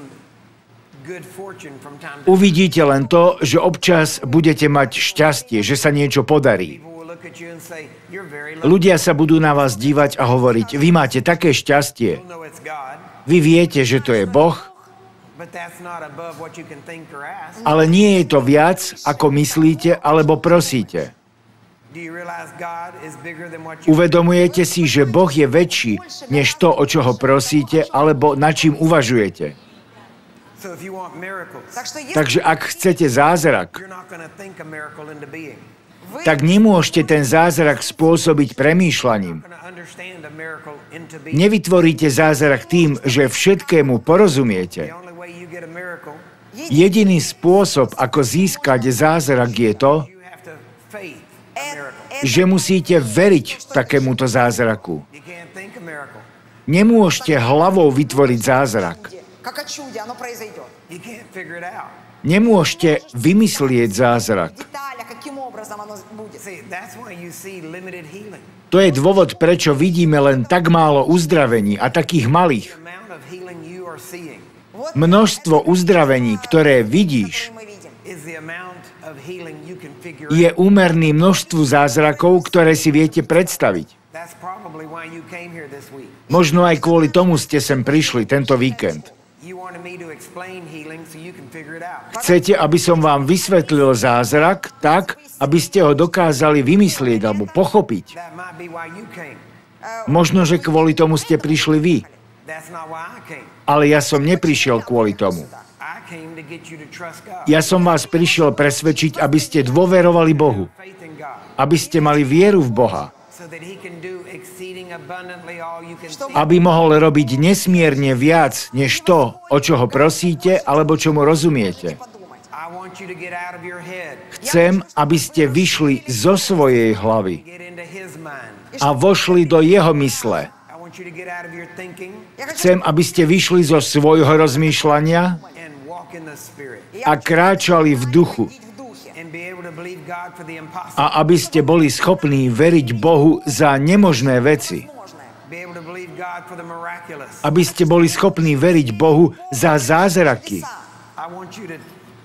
good fortune from time to time. Uvidíte len to, že občas budete mať šťastie, že sa niečo podarí. People will look at you and say, "You're very lucky." Ľudia sa budú na vás dívať a hovoriť, vy máte také šťastie. You'll know it's God, Vy viete, že to je Boh, but that's not above what you can think or ask. ale nie je to viac, ako myslíte alebo prosíte. Do you realize God is bigger than what you Uvedomujete si, že Boh je väčší, než to, o čo ho prosíte, alebo nad čím uvažujete. So if you want miracles, Так что если Takže ak chcete zázrak, you're not going to think a miracle into being. вы tak nemôžete ten zázrak spôsobiť premýšľaním. You're going to understand a miracle into being. Nevytvoríte zázrak tým, že všetkému porozumiete. The only way you get a miracle, Jediný spôsob, ako získať zázrak, je to, you have to faith a э- miracle. это že musíte veriť takémuto zázraku. You can't think a miracle. Nemôžete hlavou vytvoriť zázrak. как о чуде, оно произойдет. You can't figure it out. Nemôžete вymyslieť zázrak. Детали, каким образом оно будет. See, that's why you see limited healing. To je dôvod, prečo vidíme len tak málo uzdravení a takých malých. The amount of healing you are seeing Вот Množstvo uzdravení, ktoré vidíš, мы видим. is the amount of healing you can figure je out. úmerný množstvu zázrakov, ktoré si viete predstaviť. That's probably why you came here this week. Možno aj kvôli tomu ste sem prišli tento víkend. You wanted me to explain healing so you can figure it out. Chcete, aby som vám vysvetlil zázrak tak, aby ste ho dokázali vymyslieť alebo pochopiť. That might be why you came. Možno, že kvôli tomu ste prišli vy, That's not why I came. ale ja som neprišiel kvôli tomu. I came to get you to trust God. Ja som vás prišiel presvedčiť, aby ste dôverovali Bohu, Faith in God. aby ste mali vieru v Boha, So that he can do exceeding abundantly all you can think. aby mohol robiť nesmierne viac, než to, o čo ho prosíte, alebo čo mu rozumiete. Подумать. I want you to get out of your head. Chcem, aby ste vyšli zo svojej hlavy Get into his mind. a vošli do jeho mysle. I want you to get out of your thinking Я хочу, Chcem, aby ste vyšli zo svojho rozmýšľania and walk in the spirit. a kráčali v duchu. ходить в духе. And be able to believe God for the impossible. A aby ste boli schopní veriť Bohu za nemožné veci. Возможное. Be able to believe God for the miraculous. Aby ste boli schopní veriť Bohu za zázraky. I want you to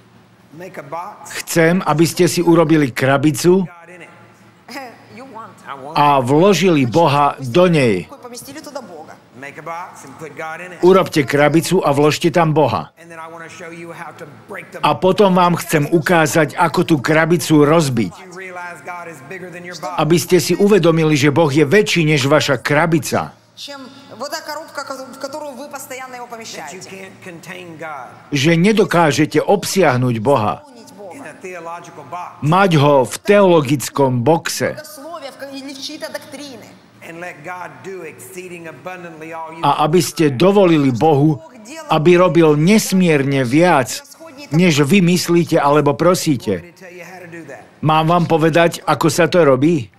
make a box, Chcem, aby ste si urobili krabicu God in it. You want. I want a vložili Boha do nej. Какой поместили туда Бога. make a box and put God in it. Urobte krabicu a vložte tam Boha. And then I want to show you how to break the A potom vám chcem ukázať, ako tú krabicu rozbiť. You realize God is bigger than your body. Aby ste si uvedomili, že Boh je väčší než vaša krabica. Чем вот та коробка, в которую вы постоянно его That you помещаете. can't contain God Že nedokážete obsiahnuť Boha. Помнить in Бога. a theological box Mať ho v teologickom boxe. Слове или в чьи-то доктрины. and let God do exceeding abundantly all you A aby ste dovolili Bohu, aby robil nesmierne viac, než vy myslíte alebo prosíte. to tell you how to do that. Mám vám povedať, ako sa to robí?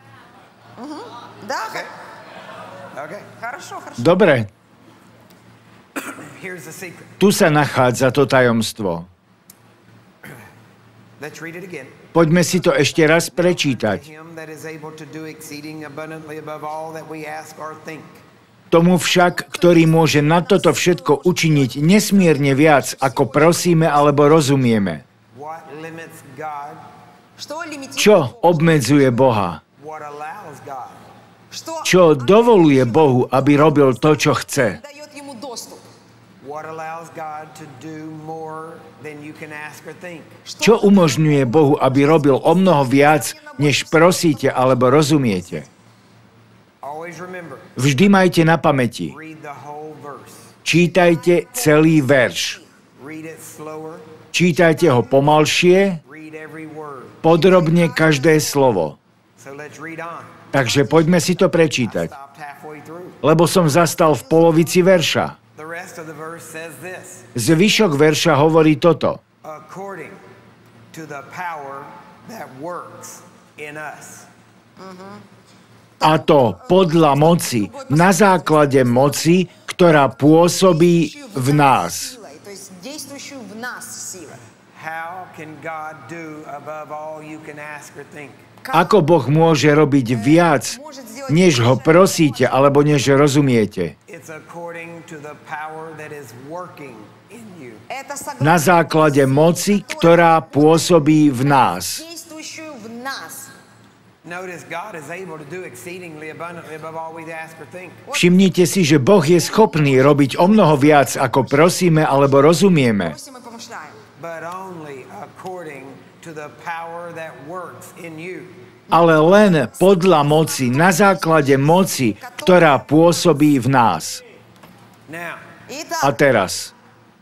Да, Okay? Okay. хорошо, хорошо. Dobre, Here's the secret. tu sa nachádza to tajomstvo. Let's read it again. Poďme si to ešte raz prečítať. Him that is able to do exceeding abundantly above all that we ask or think. Tomu však, ktorý môže na toto všetko učiniť nesmierne viac, ako prosíme alebo rozumieme. What limits God? Что лимитирует Čo Бога? obmedzuje Boha? What allows God? Что Čo dovoluje Bohu, aby robil to, čo chce? дает ему доступ? What allows God to do more than you can ask or think? Čo umožňuje Bohu, aby robil o mnoho viac, než prosíte alebo rozumiete? Always remember, Vždy majte na pamäti. read the whole verse. Čítajte celý verš. Read it slower. Čítajte ho pomalšie, Read every word. podrobne každé slovo. So let's read on. Takže poďme si to prečítať. Stopped halfway through. Lebo som zastal v polovici verša. The rest of the verse says this. Zvyšok verša hovorí toto. According to the power that works in us. A to podľa moci, na základe moci, ktorá pôsobí v nás. Силой, то есть действующую в нас силой. How can God do above all you can ask or think? Ako Boh môže robiť viac, než ho prosíte, alebo než rozumiete? It's according to the power that is working in you. Это Na согласно základe moci, ktorá pôsobí v nás. действующую в нас. Notice God is able to do exceedingly abundantly above all we ask or think. Všimnite si, že Boh je schopný robiť o mnoho viac, ako prosíme alebo rozumieme. Просим и помышляем. But only according to the power that works in you. Ale len podľa moci, na základe moci, ktorá pôsobí v nás. Now, A Итак, teraz,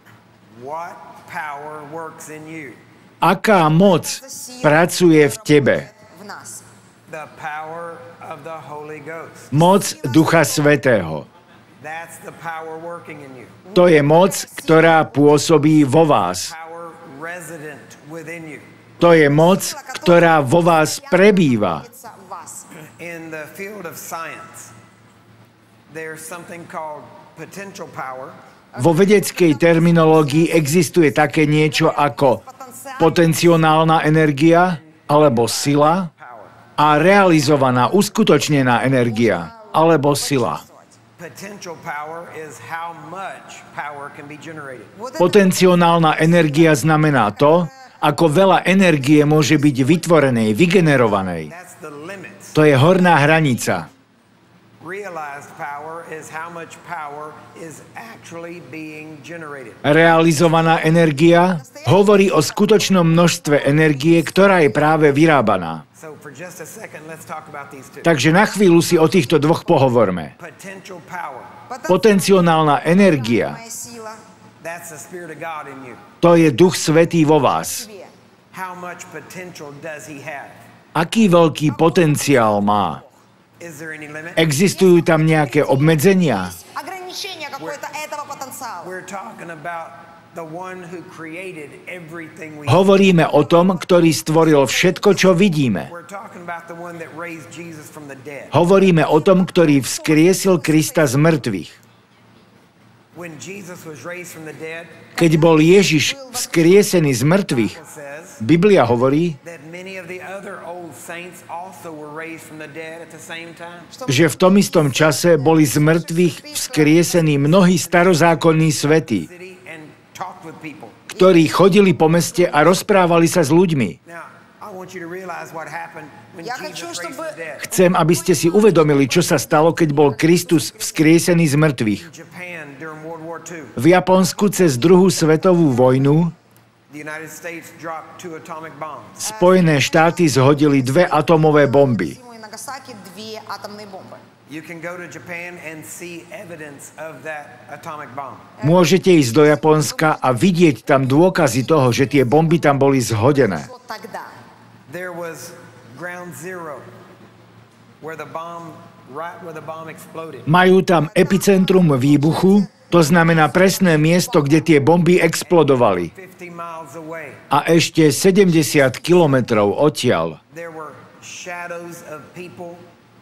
what power works in you? aká moc pracuje v tebe? в нас. The power of the Holy Ghost. Moc Ducha Svätého. That's the power working in you. To je moc, ktorá pôsobí vo vás. Power resident within you. To je moc, ktorá vo vás prebýva. Находится в вас. In the field of science, there's something called potential power. Vo vedeckej terminológii existuje také niečo ako potenciálna energia alebo sila a realizovaná, uskutočnená energia alebo sila. Potential power is how much power can be generated. Вот это Potenciálna energia znamená to, ako veľa energie môže byť vytvorenej, vygenerovanej. That's the limit. To je horná hranica. Realized power is how much power is actually being generated. Realizovaná energia hovorí o skutočnom množstve energie, ktorá je práve vyrábaná. So for just a second, let's talk about these two. Takže na chvíľu si o týchto dvoch pohovorme. Potential power. Potenciálna energia, моя сила That's the Spirit of God in you. to je Duch Svätý vo vás. в тебе. How much potential does He have? Aký veľký potenciál má? Is there any limit? Existujú tam nejaké obmedzenia? Ограничение какое-то этого потенциала. We're talking about the one who created everything we Hovoríme o tom, ktorý stvoril všetko, čo vidíme. We're talking about the one that raised Jesus from the dead. Hovoríme o tom, ktorý vzkriesil Krista z mŕtvych. When Jesus was raised from the dead, Keď bol Ježiš vzkriesený z mŕtvych, it says Biblia hovorí, that many of the other old saints also were raised from the dead at the same time. že v tom istom čase boli z mŕtvych vzkriesení mnohí starozákonní svätí, City and talked with people. ktorí chodili po meste a rozprávali sa s ľuďmi. Now, I want you to realize what happened when Я Jesus хочу, raised from чтобы the dead. Chcem, aby ste si uvedomili, čo sa stalo, keď bol Kristus vzkriesený z mŕtvych. In Japan during World War Two, V Japonsku cez druhú svetovú vojnu the United States dropped two atomic bombs. Spojené štáty zhodili dve atomové bomby. Хиросиму и Нагасаки две атомные бомбы. You can go to Japan and see evidence of that atomic bomb. Môžete ísť do Japonska a vidieť tam dôkazy toho, že tie bomby tam boli zhodené. Что тогда? There was ground zero where the bomb, right where the bomb exploded. Majú tam epicentrum výbuchu, to znamená presné miesto, kde tie bomby explodovali. fifty miles away, A ešte sedemdesiat kilometrov odtiaľ there were shadows of people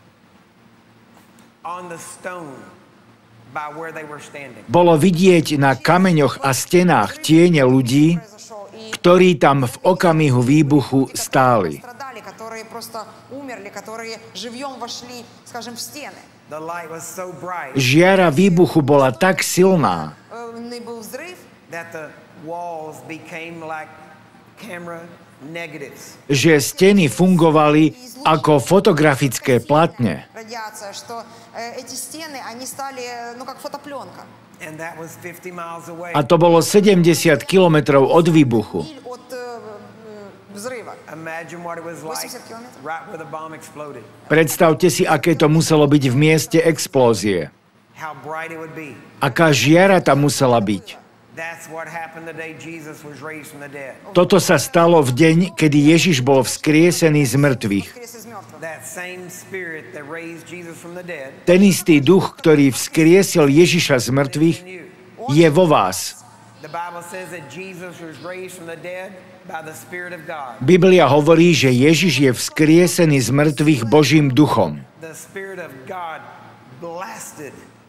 on the stone by where they were standing. bolo vidieť na kameňoch a stenách tiene ľudí, Произошел и ktorí tam v okamihu výbuchu stáli. страдали, которые просто умерли, которые живьем вошли, скажем, в стены. The light was so bright Žiara výbuchu bola tak silná, Э, Был взрыв, that the walls became like camera negatives. že steny fungovali ako fotografické platne. радиация, что э, эти стены, они стали, э, ну, как фотопленка. And that was fifty miles away. A to bolo sedemdesiat kilometrov od výbuchu. Миль от э, э, взрыва. Imagine what it was like восемьдесят километров. right where the bomb exploded. Predstavte si, aké to muselo byť v mieste explózie. How bright it would be. Aká žiara tam musela byť. That's what happened the day Jesus was raised from the dead. Toto sa stalo v deň, kedy Ježiš bol vzkriesený z mŕtvych. Воскрес из мертвых. That same spirit that raised Jesus from the dead Ten istý duch, ktorý vzkriesil Ježiša z mŕtvych, in you. je vo vás. The Bible says that Jesus was raised from the dead by the Spirit of God. Biblia hovorí, že Ježiš je vzkriesený z mŕtvych Božím duchom. The Spirit of God blasted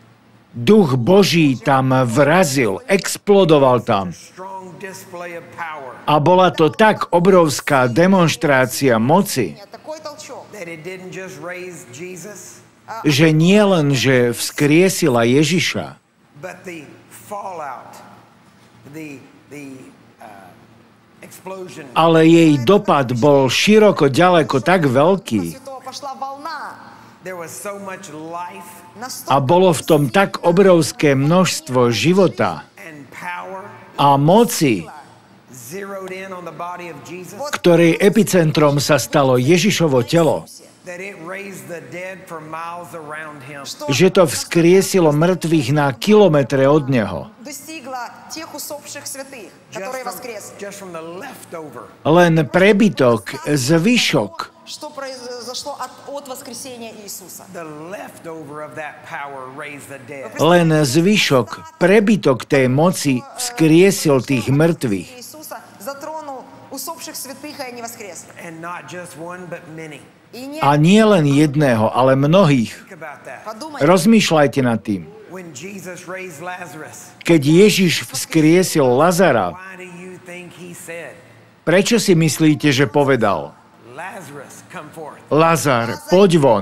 Duch Boží tam vrazil, explodoval tam. Strong display of power A bola to tak obrovská demonštrácia moci, Такой толчок, that it didn't just raise Jesus, že nie len, že vzkriesila Ježiša, but the fallout, the the uh, explosion ale jej dopad bol široko ďaleko tak veľký Святого пошла волна. there was so much life Настолько a bolo v tom tak obrovské množstvo života and power a moci, zeroed in on the body of Jesus ktorej epicentrom sa stalo Ježišovo telo, that it raised the dead for miles around him. že to vzkriesilo mŕtvych na kilometre od neho. достигла тех усопших святых, Just которые from, воскресли. just from the leftover. Len prebytok, zvyšok, Что произошло от, от воскресения Иисуса? The leftover of that power raised the dead. len zvyšok, prebytok tej moci vzkriesil tých mŕtvych. Иисуса затронул усопших святых, и они воскресли. And not just one, but many. И не A nie len jedného, ale mnohých. Think about that. подумай, Rozmýšľajte nad tým. When Jesus raised Lazarus, Keď Ježiš vzkriesil Lazara, why do you think he said, prečo si myslíte, že povedal: Lazarus, come forth? Lazar, poď von?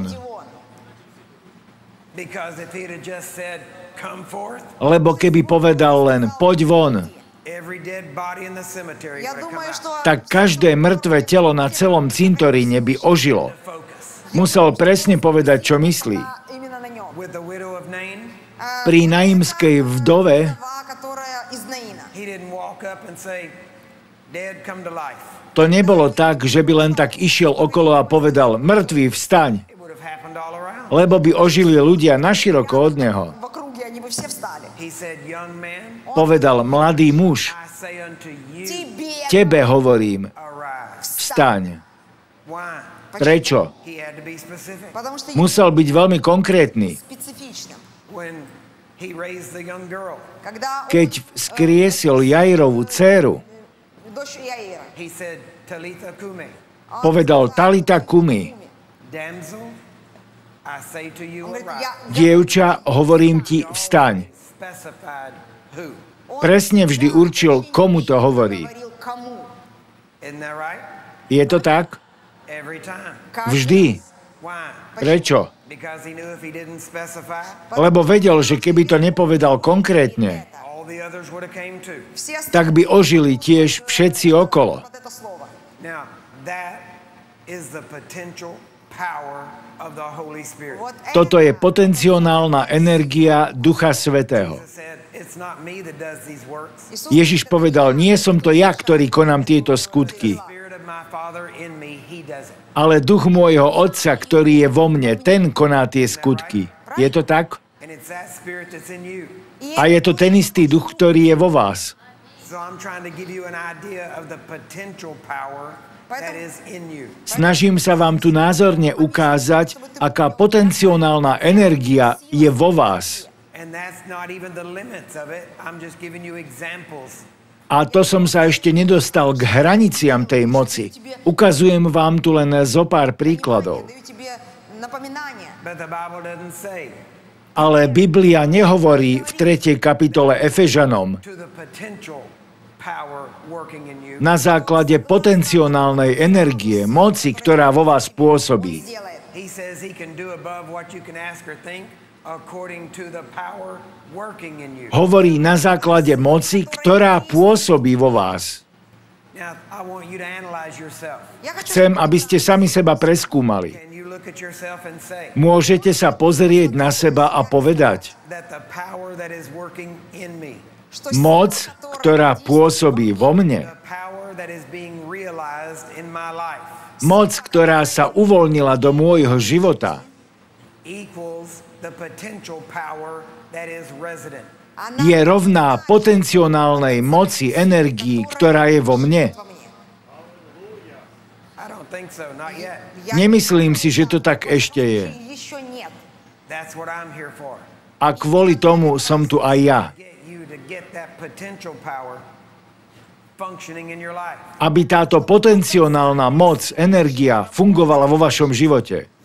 Because if he'd have just said, come forth, Lebo keby povedal len poď von, every dead body in the cemetery Я would have come думаю, out. что tak každé mŕtve telo na celom cintoríne by ožilo. Focus. Musel presne povedať, čo myslí. именно на нем. With the widow of Nain, Pri naimskej vdove Вдова, которая из Наина. he didn't walk up and say, dead, come to life. to nebolo tak, že by len tak išiel okolo a povedal: mŕtvý, vstaň, It would have happened all around. lebo by ožili ľudia naširoko od neho. В округе они бы все встали. He said, young man, Povedal: mladý muž, I say unto you, Тебе tebe hovorím, arise. vstaň. Why? Prečo? He had to be specific. Потому что Musel byť veľmi konkrétny. специфичным. When he raised the young girl, Когда он, Keď vzkriesil Jairovú dcéru, дочь Яира, he said, Talitha kume, povedal: Talita kumi, damsel, I say to you, он говорит, arise. я, я dievča, hovorím ti, vstaň. Specified who. Presne vždy určil, komu to hovorí. говорил кому. Isn't that right? Je to tak? Every time. Каждый Vždy. Why? Prečo? Because he knew if he didn't specify, Lebo vedel, že keby to nepovedal konkrétne, all the others would have came too. все tak by ožili tiež všetci okolo. вот это слово. Now, that is the potential power of the Holy Spirit. Вот Toto je potenciálna energia Ducha Svätého. Jesus said, it's not me that does these works. Иисус Ježiš povedal: nie som to ja, ktorý konám tieto skutky, The Spirit of my Father in me, he does it. ale duch môjho Otca, ktorý je vo mne, ten koná tie skutky. Je to tak? And it's that Spirit that's in you. A je to ten istý duch, ktorý je vo vás. So I'm trying to give you an idea of the potential power that is in you. Snažím sa vám tu názorne ukázať, aká potenciálna energia je vo vás. And that's not even the limits of it. I'm just giving you examples. A to som sa ešte nedostal k hraniciam tej moci. Ukazujem vám tu len zo pár príkladov. даю тебе напоминание. But the Bible doesn't say Ale Biblia nehovorí v tretej kapitole Efežanom to the potential power working in you. na základe potenciálnej energie, moci, ktorá vo vás pôsobí. Делает. He says he can do above what you can ask or think according to the power working in you. Hovorí na základe moci, ktorá pôsobí vo vás. Now, I want you to analyze yourself. Я хочу, Chcem, aby ste sami seba preskúmali. Can you look at yourself and say Môžete sa pozrieť na seba a povedať: that the power that is working in me, что moc, сила, ktorá которая pôsobí vo mne, the power that is being realized in my life, moc, ktorá sa uvoľnila do môjho života, equals the potential power that is resident. она je rovná potenciálnej moci, energii, ktorá je vo mne. во мне. I don't think so, not yet. Я- Nemyslím si, že to tak ešte je. Еще нет. That's what I'm here for. A kvôli tomu som tu aj ja. Get you to get that potential power functioning in your life. Aby táto potenciálna moc, energia fungovala vo vašom živote.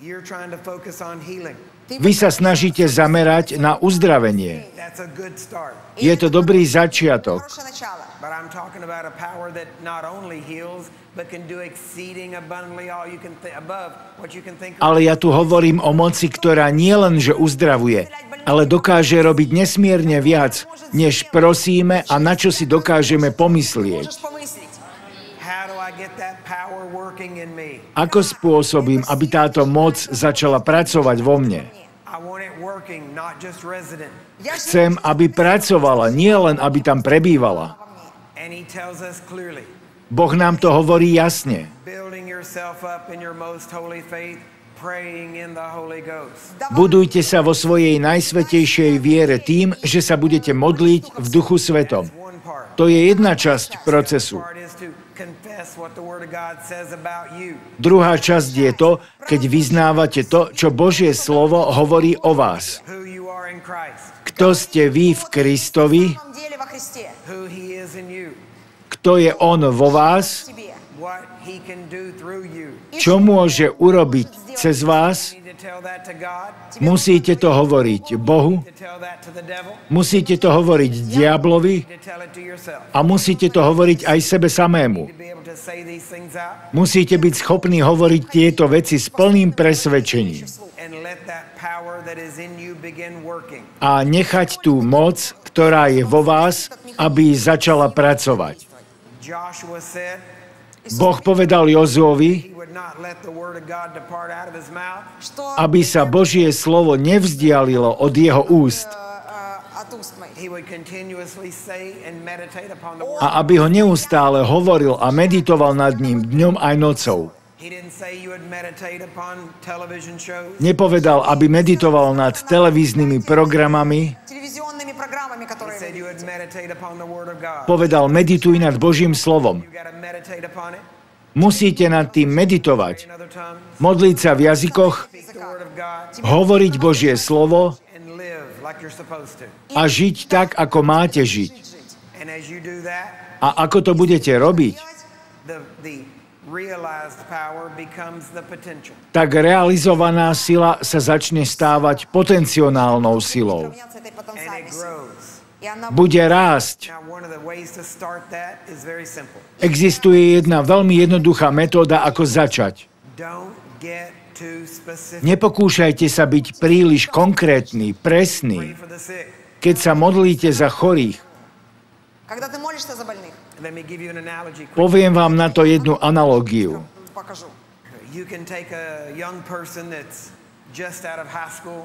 You're trying to focus on healing. Vy sa snažíte zamerať na uzdravenie. That's a good start. Je to dobrý začiatok. Хорошее начало. But I'm talking about a power that not only heals, but can do exceeding abundantly all you can think above what you can think. Ale ja tu hovorím o moci, ktorá nie len, že uzdravuje, ale dokáže robiť nesmierne viac, než prosíme a na čo si dokážeme pomyslieť. Можешь помыслить. How do I get that power working in me? Ako spôsobím, aby táto moc začala pracovať vo mne? I want it working, not just resident. Я Chcem, aby pracovala, nie len, aby tam prebývala. And he tells us clearly, Boh nám to hovorí jasne. building yourself up in your most holy faith, praying in the Holy Ghost. Budujte sa vo svojej najsvätejšej viere tým, že sa budete modliť v Duchu Svetom. One part. To je jedna časť procesu. Part is to confess what the Word of God says about you. Druhá časť je to, keď vyznávate to, čo Božie slovo hovorí o vás. Who you are in Christ. Kto ste vy v Kristovi? в самом деле во Христе. Who He is in you. Kto je On vo vás? Тебе. What He can do through you. Čo môže urobiť cez vás? You need to tell that to God. Musíte to hovoriť Bohu, To tell that to the devil. musíte to hovoriť diablovi To tell it to yourself. a musíte to hovoriť aj sebe samému. To be able to say these things out Musíte byť schopní hovoriť tieto veci s plným presvedčením and let that power that is in you begin working. a nechať tú moc, ktorá je vo vás, aby začala pracovať. Joshua said Boh povedal Jozuovi, he would not let the word of God depart out of his mouth Что aby sa Božie slovo nevzdialilo od jeho úst э, э, от уст моих. he would continuously say and meditate upon the word. a aby ho neustále hovoril a meditoval nad ním dňom aj nocou. He didn't say you would meditate upon television shows. Nepovedal, aby meditoval nad televíznymi programami, Телевизионными программами, He которые said вы you would видите. meditate upon the word of God. povedal, medituj nad Božím slovom. You got to meditate upon it. Musíte nad tým meditovať, In other tongues, modliť sa v jazykoch, speak the word of God hovoriť Božie slovo and live like you're supposed to. a žiť tak, ako máte žiť. And as you do that, A ako to budete robiť, the the realized power becomes the potential. tak realizovaná sila sa začne stávať potenciálnou silou. Равняться этой And потенциальной it силе. grows. И она Bude rásť. Now, one of the ways to start that is very simple. Existuje jedna veľmi jednoduchá metóda, ako začať. Don't get too specific. Nepokúšajte sa byť príliš konkrétny, Pray presný. for the sick. Keď sa modlíte za chorých, Когда ты молишься за больных, Let me give you an analogy. quick. poviem vám na to jednu analógiu. покажу. You can take a young person that's just out of high school,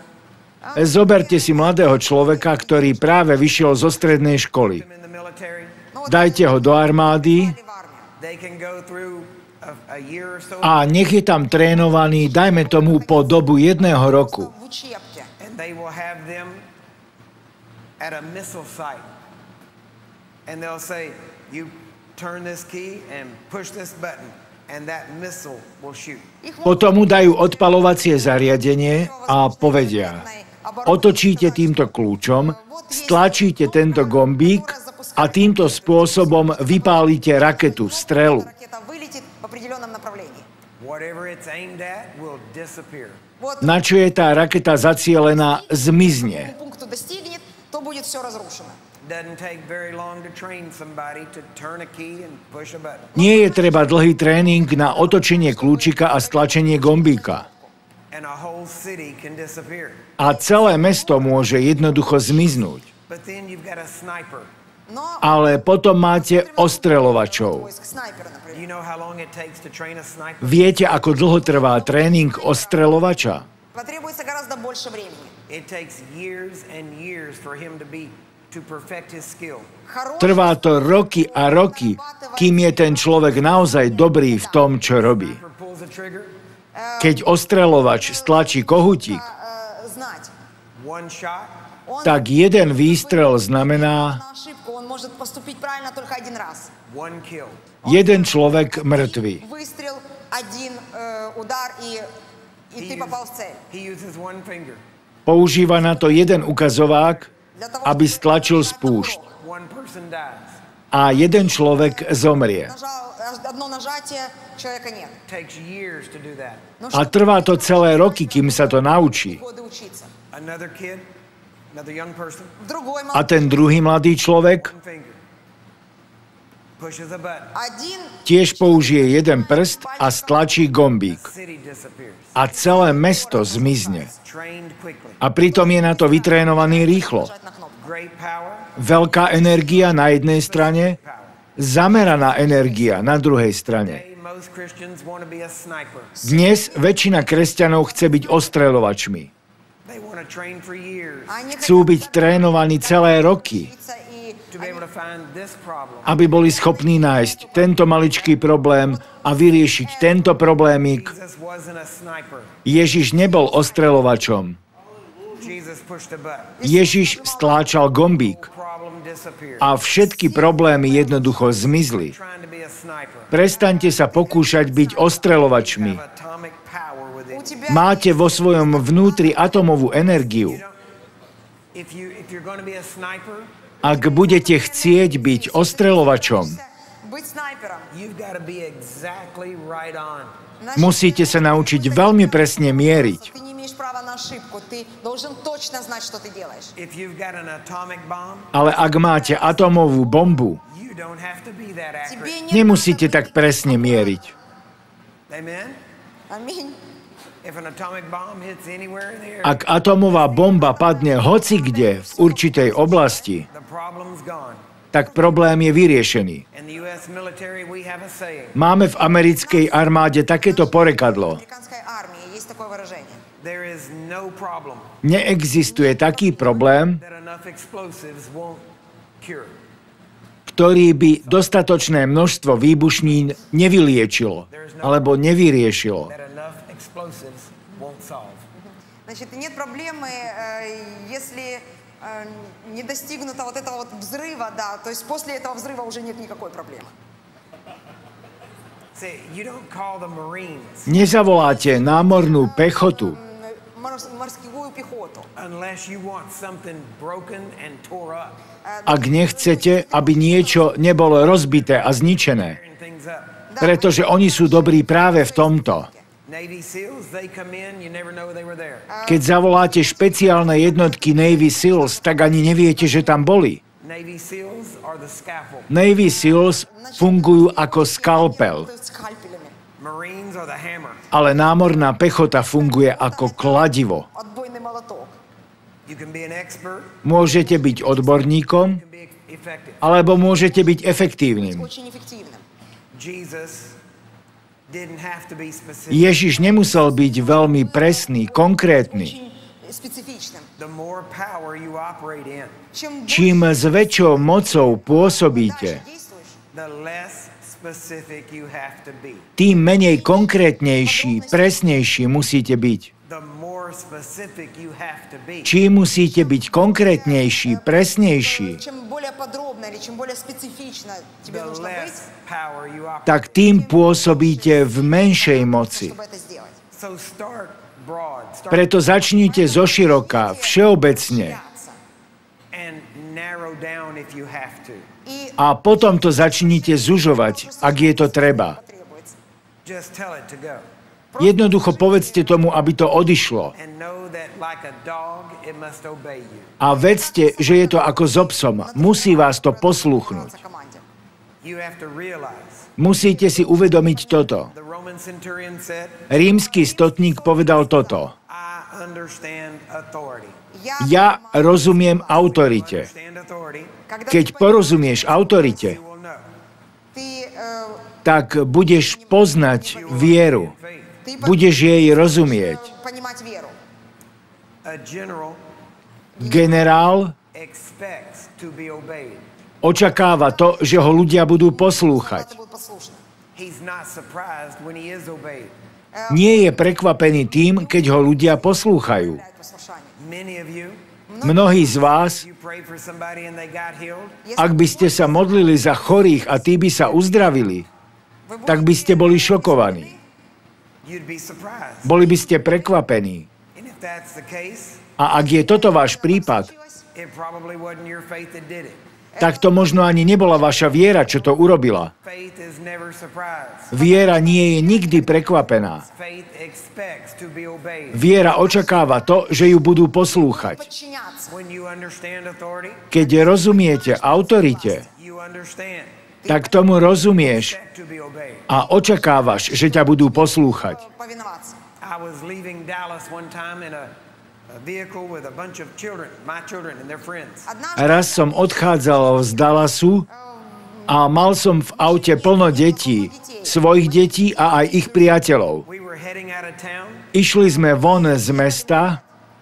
Zoberte si mladého človeka, ktorý práve vyšiel zo strednej školy. put him in the military. Ну вот Dajte ho do armády попали в армию. They can go through a, a year or so, a nech je tam trénovaný, dajme tomu po dobu jedného roku. В учебке. and they will have them at a missile site. And they'll say, you turn this key and push this button, and that missile will shoot. Их Potom mu dajú odpalovacie zariadenie a povedia, otočíte týmto kľúčom, stlačíte tento gombík a týmto spôsobom vypálite raketu, strelu. ракета вылетит в определенном направлении. Whatever it's aimed at will disappear. Вот Na čo je tá raketa zacielená, zmizne. к пункту достигнет, то будет все разрушено. Doesn't take very long to train somebody to turn a key and push a button. Nie je treba dlhý tréning na otočenie kľúčika a stlačenie gombíka. And a whole city can disappear. A celé mesto môže jednoducho zmiznúť. But then you've got a sniper. Но Ale potom máte ostreľovačov. поиск снайпера, например. You know how long it takes to train a sniper? Viete, ako dlho trvá tréning ostreľovača? Потребуется гораздо больше времени. It takes years and years for him to be to perfect his skill. Хороший Trvá to roky a roky, kým je ten človek naozaj dobrý v tom, čo robí. Sniper pulls a trigger, Keď ostreľovač stlačí kohutík, э, знать. one shot, Он tak jeden výstrel znamená на ошибку, он может поступить правильно только один раз. one kill. jeden človek mŕtvy. Выстрел, один э, удар, и, и He, ты попал в use- цель. he uses one finger, Používa na to jeden ukazovák, Для того, aby чтобы stlačil нажать на spúšť. курок. one person dies. A jeden človek zomrie. Нажал, одно нажатие, человека нет. Takes years to do that. Ну, A trvá to celé roky, kým sa to naučí. годы учиться. Another kid, another young person, Другой A ten druhý mladý človek one finger, pushes a button. один tiež použije jeden prst a stlačí gombík. City disappears. A celé mesto zmizne. Trained quickly. A pritom je na to vytrénovaný rýchlo. нажать на кнопку. Great power, Veľká energia na jednej strane, power. zameraná energia na druhej strane. Today, most Christians want to be a sniper. Dnes väčšina kresťanov chce byť ostreľovačmi. They want to train for years Они Chcú byť trénovaní celé roky, учиться и to be able to find this problem. aby boli schopní nájsť tento maličký problém a vyriešiť tento problémik. Jesus wasn't a sniper. Ježiš nebol ostreľovačom. Jesus pushed a button. Ježiš stláčal gombík Problem disappeared. a všetky problémy jednoducho zmizli. Trying to be a sniper. Prestaňte sa pokúšať byť ostreľovačmi. Have atomic power within у you. тебя Máte vo svojom vnútri atomovú energiu. If you if you're going to be a sniper, Ak budete chcieť byť ostreľovačom, быть снайпером. you've got to be exactly right on. Значит, musíte sa naučiť veľmi presne mieriť. ты не имеешь права на ошибку. Ты должен точно знать, что ты делаешь. If you've got an atomic bomb, Ale ak máte atomovú bombu, you don't have to be that accurate. Тебе не nemusíte надо tak presne mieriť. Amen? быть- Аминь. If an atomic bomb hits anywhere in the area, Ak atomová bomba padne hoci kde v určitej oblasti, the problem's gone. tak problém je vyriešený. In the U S military, we have a saying. Máme v americkej armáde takéto porekadlo. В американской армии есть такое выражение. There is no problem Neexistuje taký problém, that enough explosives won't cure. ktorý by dostatočné množstvo výbušnín nevyliečilo alebo nevyriešilo. That enough explosives won't solve. Значит, нет проблемы, э, если э, не достигнуто вот этого вот взрыва, да, то есть после этого взрыва уже нет никакой проблемы. See, you don't call the Marines Nezavoláte námornú pechotu, М, морс- Морскую пехоту. unless you want something broken and tore up, ak nechcete, aby niečo nebolo rozbité a zničené. tearing things up. Pretože oni sú dobrí práve v tomto. Navy SEALs, they come in, you never know they were there. Keď zavoláte špeciálne jednotky Navy SEALs, tak ani neviete, že tam boli. Navy SEALs are the scaffold. Navy SEALs fungujú ako skalpel, То есть скальпелями. Marines are the hammer. ale námorná pechota funguje ako kladivo. Отбойный молоток. You can be an expert, Môžete byť odborníkom, you can be effective. alebo môžete byť efektívnym. Очень эффективным. Jesus didn't have to be specific. Ježiš nemusel byť veľmi presný, konkrétny. Очень специфичным. The more power you operate in, Чем Čím s väčšou mocou pôsobíte, дальше действуешь, the less specific you have to be. tým menej konkrétnejší, presnejší musíte byť. The more specific you have to be. Čím musíte byť konkrétnejší, presnejší, чем более подробно или чем более специфично тебе The нужно быть, less power you operate. tak tým pôsobíte v menšej moci. чтобы это сделать. So start broad, start Preto začnite zoširoka, všeobecne, Бояться. and narrow down if you have to. И a potom to začnite zužovať, ak je to treba. потребуется. Just tell it to go. Jednoducho povedzte tomu, aby to odišlo. And know that like a dog, it must obey you. A vedzte, že je to ako so psom. Musí vás to posluchnúť. По команде. You have to realize. Musíte si uvedomiť toto. The Roman centurion said, Rímsky stotník povedal toto. I understand authority. Я, Ja rozumiem autorite. Understand authority, когда Keď ты porozumieš autorite, you will know. ты, э, tak budeš poznať vieru. Faith. ты Budeš jej rozumieť. понимать веру. A general Generál expects to be obeyed. očakáva to, že ho ľudia budú Это poslúchať. был послушным. He's not surprised when he is obeyed. Nie je prekvapený tým, keď ho ľudia poslúchajú. Проявляет послушание. Many of you, Mnohí z vás, you prayed for somebody and they got healed. Если ak by ste sa modlili za chorých a tí by sa uzdravili, вы tak by ste boli šokovaní. You'd be surprised. Boli by ste prekvapení. And if that's the case, A ak je toto váš prípad, получилось, it probably wasn't your faith that did it. tak to možno ani nebola vaša viera, čo to urobila. Faith is never surprised. Viera nie je nikdy prekvapená. Faith expects to be obeyed. Viera očakáva to, že ju budú poslúchať. Подчиняться. When you understand authority, Keď rozumiete autorite, you understand tak tomu rozumieš to be obeyed. a očakávaš, že ťa budú poslúchať. Повиноваться. I was leaving Dallas one time in a, a vehicle with a bunch of children, my children and their friends. Однажды Raz som odchádzal z Dallasu a mal som v aute plno detí, svojich detí a aj ich priateľov. We were heading out of town Išli sme von z mesta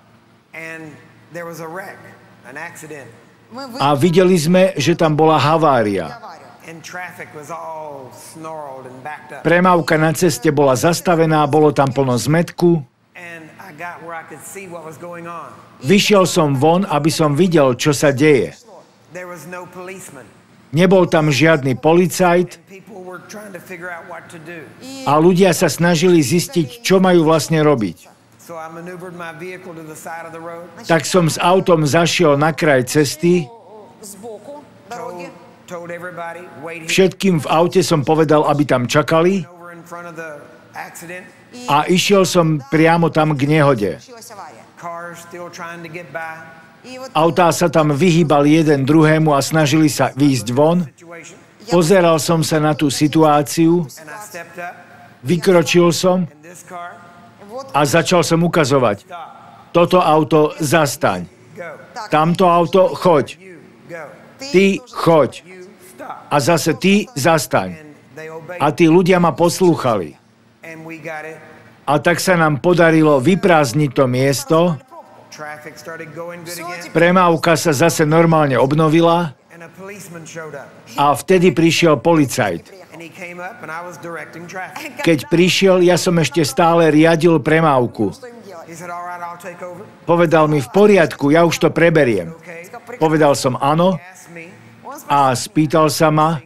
and there was a wreck, an accident, мы a videli sme, že tam bola havária. аварию. and traffic was all snarled and backed up. Premávka na ceste bola zastavená, bolo tam plno zmätku. And I got where I could see what was going on. Vyšiel som von, aby som videl, čo sa deje. There was no policeman. Nebol tam žiadny policajt People were trying to figure out what to do. a ľudia sa snažili zistiť, čo majú vlastne robiť. So I maneuvered my vehicle to the side of the road, Tak som s autom zašiel na kraj cesty. Сбоку told, дороги. told everybody, wait here, Všetkým v aute som povedal, aby tam čakali over in front of the accident. a išiel som priamo tam k nehode. Случилась авария. Cars still trying to get by. И вот Autá sa tam vyhýbali jeden druhému a snažili sa výjsť von. Situation. Pozeral som sa na tú situáciu, And I stepped up vykročil som in this car. вот a začal som ukazovať. Stop. Toto auto zastaň. Go. Tamto auto choď. You go. Ty choď. You stop. A zase ty zastaň. And they obeyed. A tí ľudia ma poslúchali. And we got it. A tak sa nám podarilo vyprázdniť to miesto. Traffic started going good again. Premávka sa zase normálne obnovila And a policeman showed up. a vtedy prišiel policajt. And he came up and I was directing traffic. Keď prišiel, ja som ešte stále riadil premávku. что им делать? He said, all right, I'll take over. Povedal mi, v poriadku, ja už to preberiem. Okay. Povedal som áno He asked me, Он спросил, a spýtal sa ma,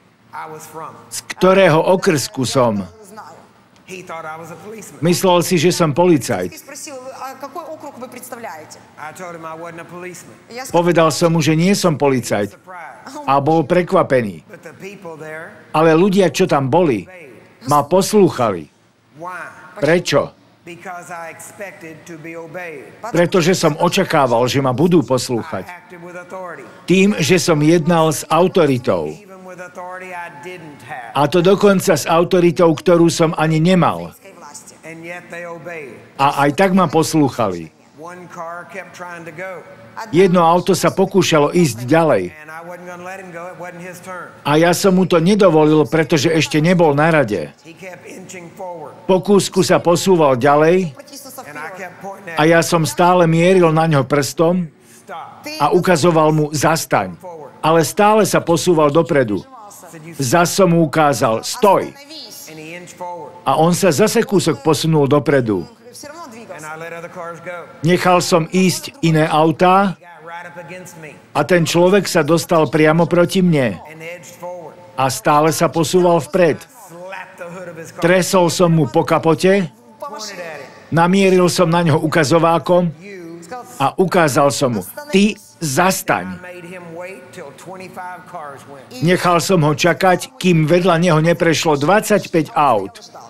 I was from. z ktorého okrsku som. знаю. He thought I was a policeman. Myslel si, že som policajt. И спросил, а какой округ вы представляете? I told him I wasn't a policeman. Я сказал, Povedal som mu, že nie som policajt Surprise. a bol prekvapený. But the people there, Ale ľudia, čo tam boli, ma poslúchali. why? Prečo? Because I expected to be obeyed. Pretože som očakával, že ma budú I poslúchať. acted with authority. Tým, že som jednal s autoritou. Even with authority I didn't have. A to dokonca s autoritou, ktorú som ani nemal. «Российской власти». And yet they obeyed. A aj tak ma poslúchali. One car kept trying to go. Jedno auto sa pokúšalo ísť ďalej. And I wasn't going to let him go. It wasn't his turn. A ja som mu to nedovolil, pretože ešte nebol na rade. He kept inching forward. Po kúsku sa posúval ďalej Протиснулся And I вперед. kept pointing a at him. ja som stále mieril na ňo prstom Stop. Ты a ukazoval mu zastaň. Ale stále sa posúval dopredu. Said you Zas som mu ukázal stoj. остановись. and he inched forward. A on sa zase kúsok posunul dopredu. Все равно And двигался. I let other cars go. Nechal som ísť iné autá He got right up against me a ten človek sa dostal priamo proti mne and edged forward. a stále sa posúval vpred. Slapped the hood of his car. Tresol som mu po kapote, Pointed at him. namieril som na ňo ukazovákom You Сказал, a ukázal som mu, ty zastaň. I made him wait till twenty-five cars went. Nechal som ho čakať, kým vedľa neho neprešlo dvadsaťpäť aut. ждал.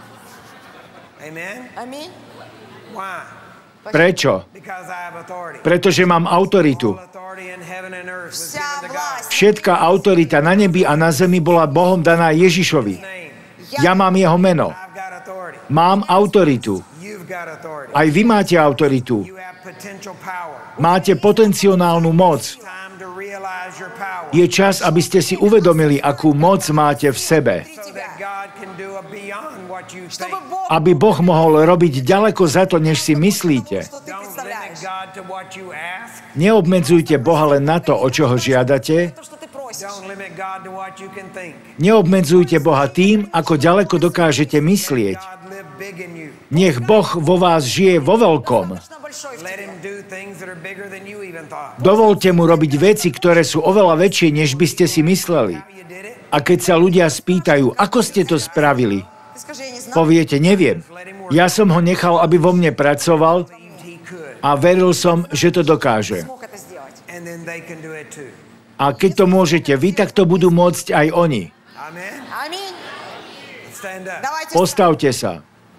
Amen? Аминь. Why? Prečo? Because I have authority. Pretože mám autoritu. All authority in heaven and earth was Вся given to God. власть. Všetká autorita na nebi a na zemi bola Bohom daná Ježišovi. Name. Ja mám jeho meno. I've got authority. Mám autoritu. You've got authority. Aj vy máte autoritu. You have potential power. Máte potenciálnu moc. Time to realize your power. Je čas, aby ste si uvedomili, akú moc máte v sebe. So that God can do a beyond what you think. Чтобы Бог, Aby Boh mohol robiť ďaleko za to, než si myslíte. что ты Don't limit представляешь. God to what you ask. Neobmedzujte Boha len na to, o čo ho žiadate. То, что ты просишь. Don't limit God to what you can think. Neobmedzujte Boha tým, ako ďaleko dokážete myslieť. God live big in you. Nech Boh vo vás žije vo veľkom. Достаточно большой в Let тебе. him do things that are bigger than you even thought. Dovolte mu robiť veci, ktoré sú oveľa väčšie, než by ste si mysleli. How you did it? A keď sa ľudia spýtajú, ako ste to spravili, Ты скажи, я не знаю. poviete, neviem. Ja som ho nechal, aby vo mne pracoval Believed he could. a veril som, že to dokáže. Смог это сделать. And then they can do it too. A keď to môžete vy, tak to budú môcť aj oni. Amen. Аминь. Stand up. Давайте Postavte sa.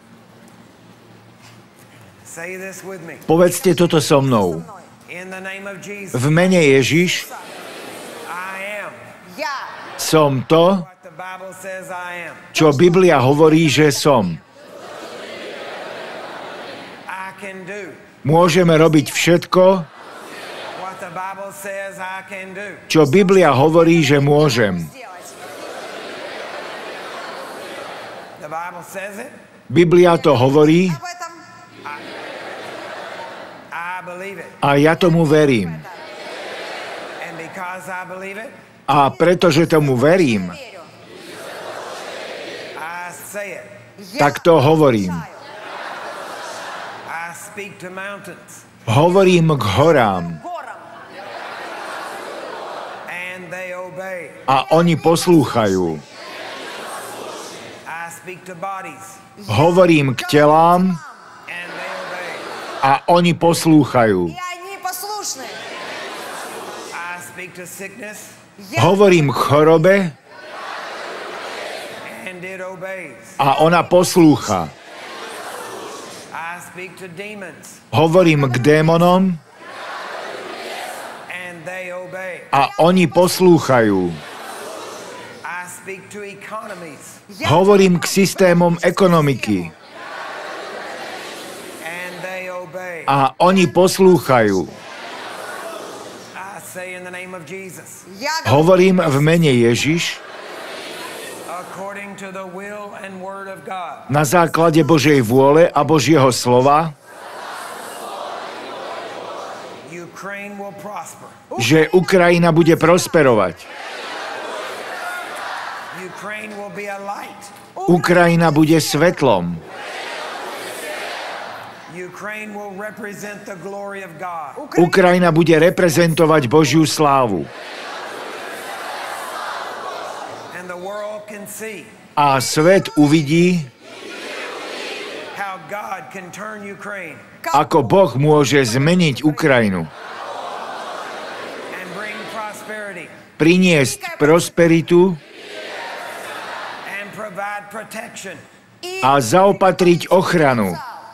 Say this with me. Povedzte toto so mnou. со мной. In the name of Jesus, V mene Ježiš I am Я som to, what the Bible says I am. čo Biblia hovorí, že som. I can do Môžeme robiť všetko, what the Bible says I can do. čo Biblia hovorí, že môžem. сделать. The Bible says it. Biblia to hovorí Об этом I believe it. a ja tomu verím. And because I believe it, A pretože tomu verím, верю. I say it. Я tak to hovorím. знаю. I speak to mountains, Hovorím k horám Гором. and they obey. a oni poslúchajú. I speak to bodies, Hovorím k telám and they obey. a oni poslúchajú. И они послушны. I speak to sickness, Я Hovorím k chorobe and it obeys. a ona poslúcha. I speak to demons, Hovorím k démonom and they obey. a oni poslúchajú. I speak to economies, Hovorím k systémom ekonomiky and they obey. a oni poslúchajú. I say in the name of Jesus, Я Hovorím v mene Ježiš according to the will and word of God, na základe Božej vôle a Božieho slova, Ukraine will prosper. že Ukrajina bude prosperovať. Ukraine will be a light. Ukrajina bude svetlom. Ukraine will represent the glory of God. Ukrajina bude reprezentovať Božiu slávu. And the world can see A svet uvidí, how God can turn Ukraine ako Boh môže zmeniť Ukrajinu, and bring prosperity priniesť prosperitu and provide protection. a zaopatriť ochranu.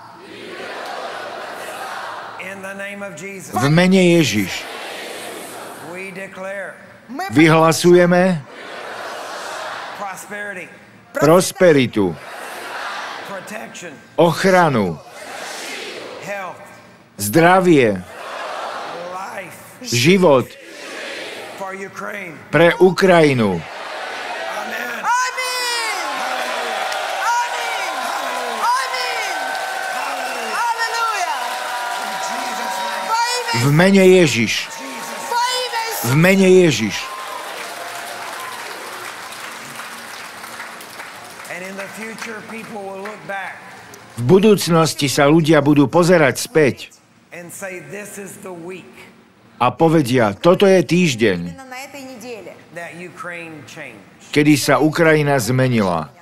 In the name of Jesus, V mene Ježiš we declare Мы vyhlasujeme prosperity, prosperitu, protection, ochranu, health, zdravie, life život for Ukraine. pre Ukrajinu. Amen. Аминь! Аминь! Аминь! Аллилуйя! In Jesus' name. Во имя, V mene Ježiš. Jesus. во имя Иисуса! V mene Ježiš. And in the future, people will look back V budúcnosti sa ľudia budú pozerať späť and say, this is the week a povedia, toto je týždeň, Именно на этой неделе that Ukraine changed. kedy sa Ukrajina zmenila.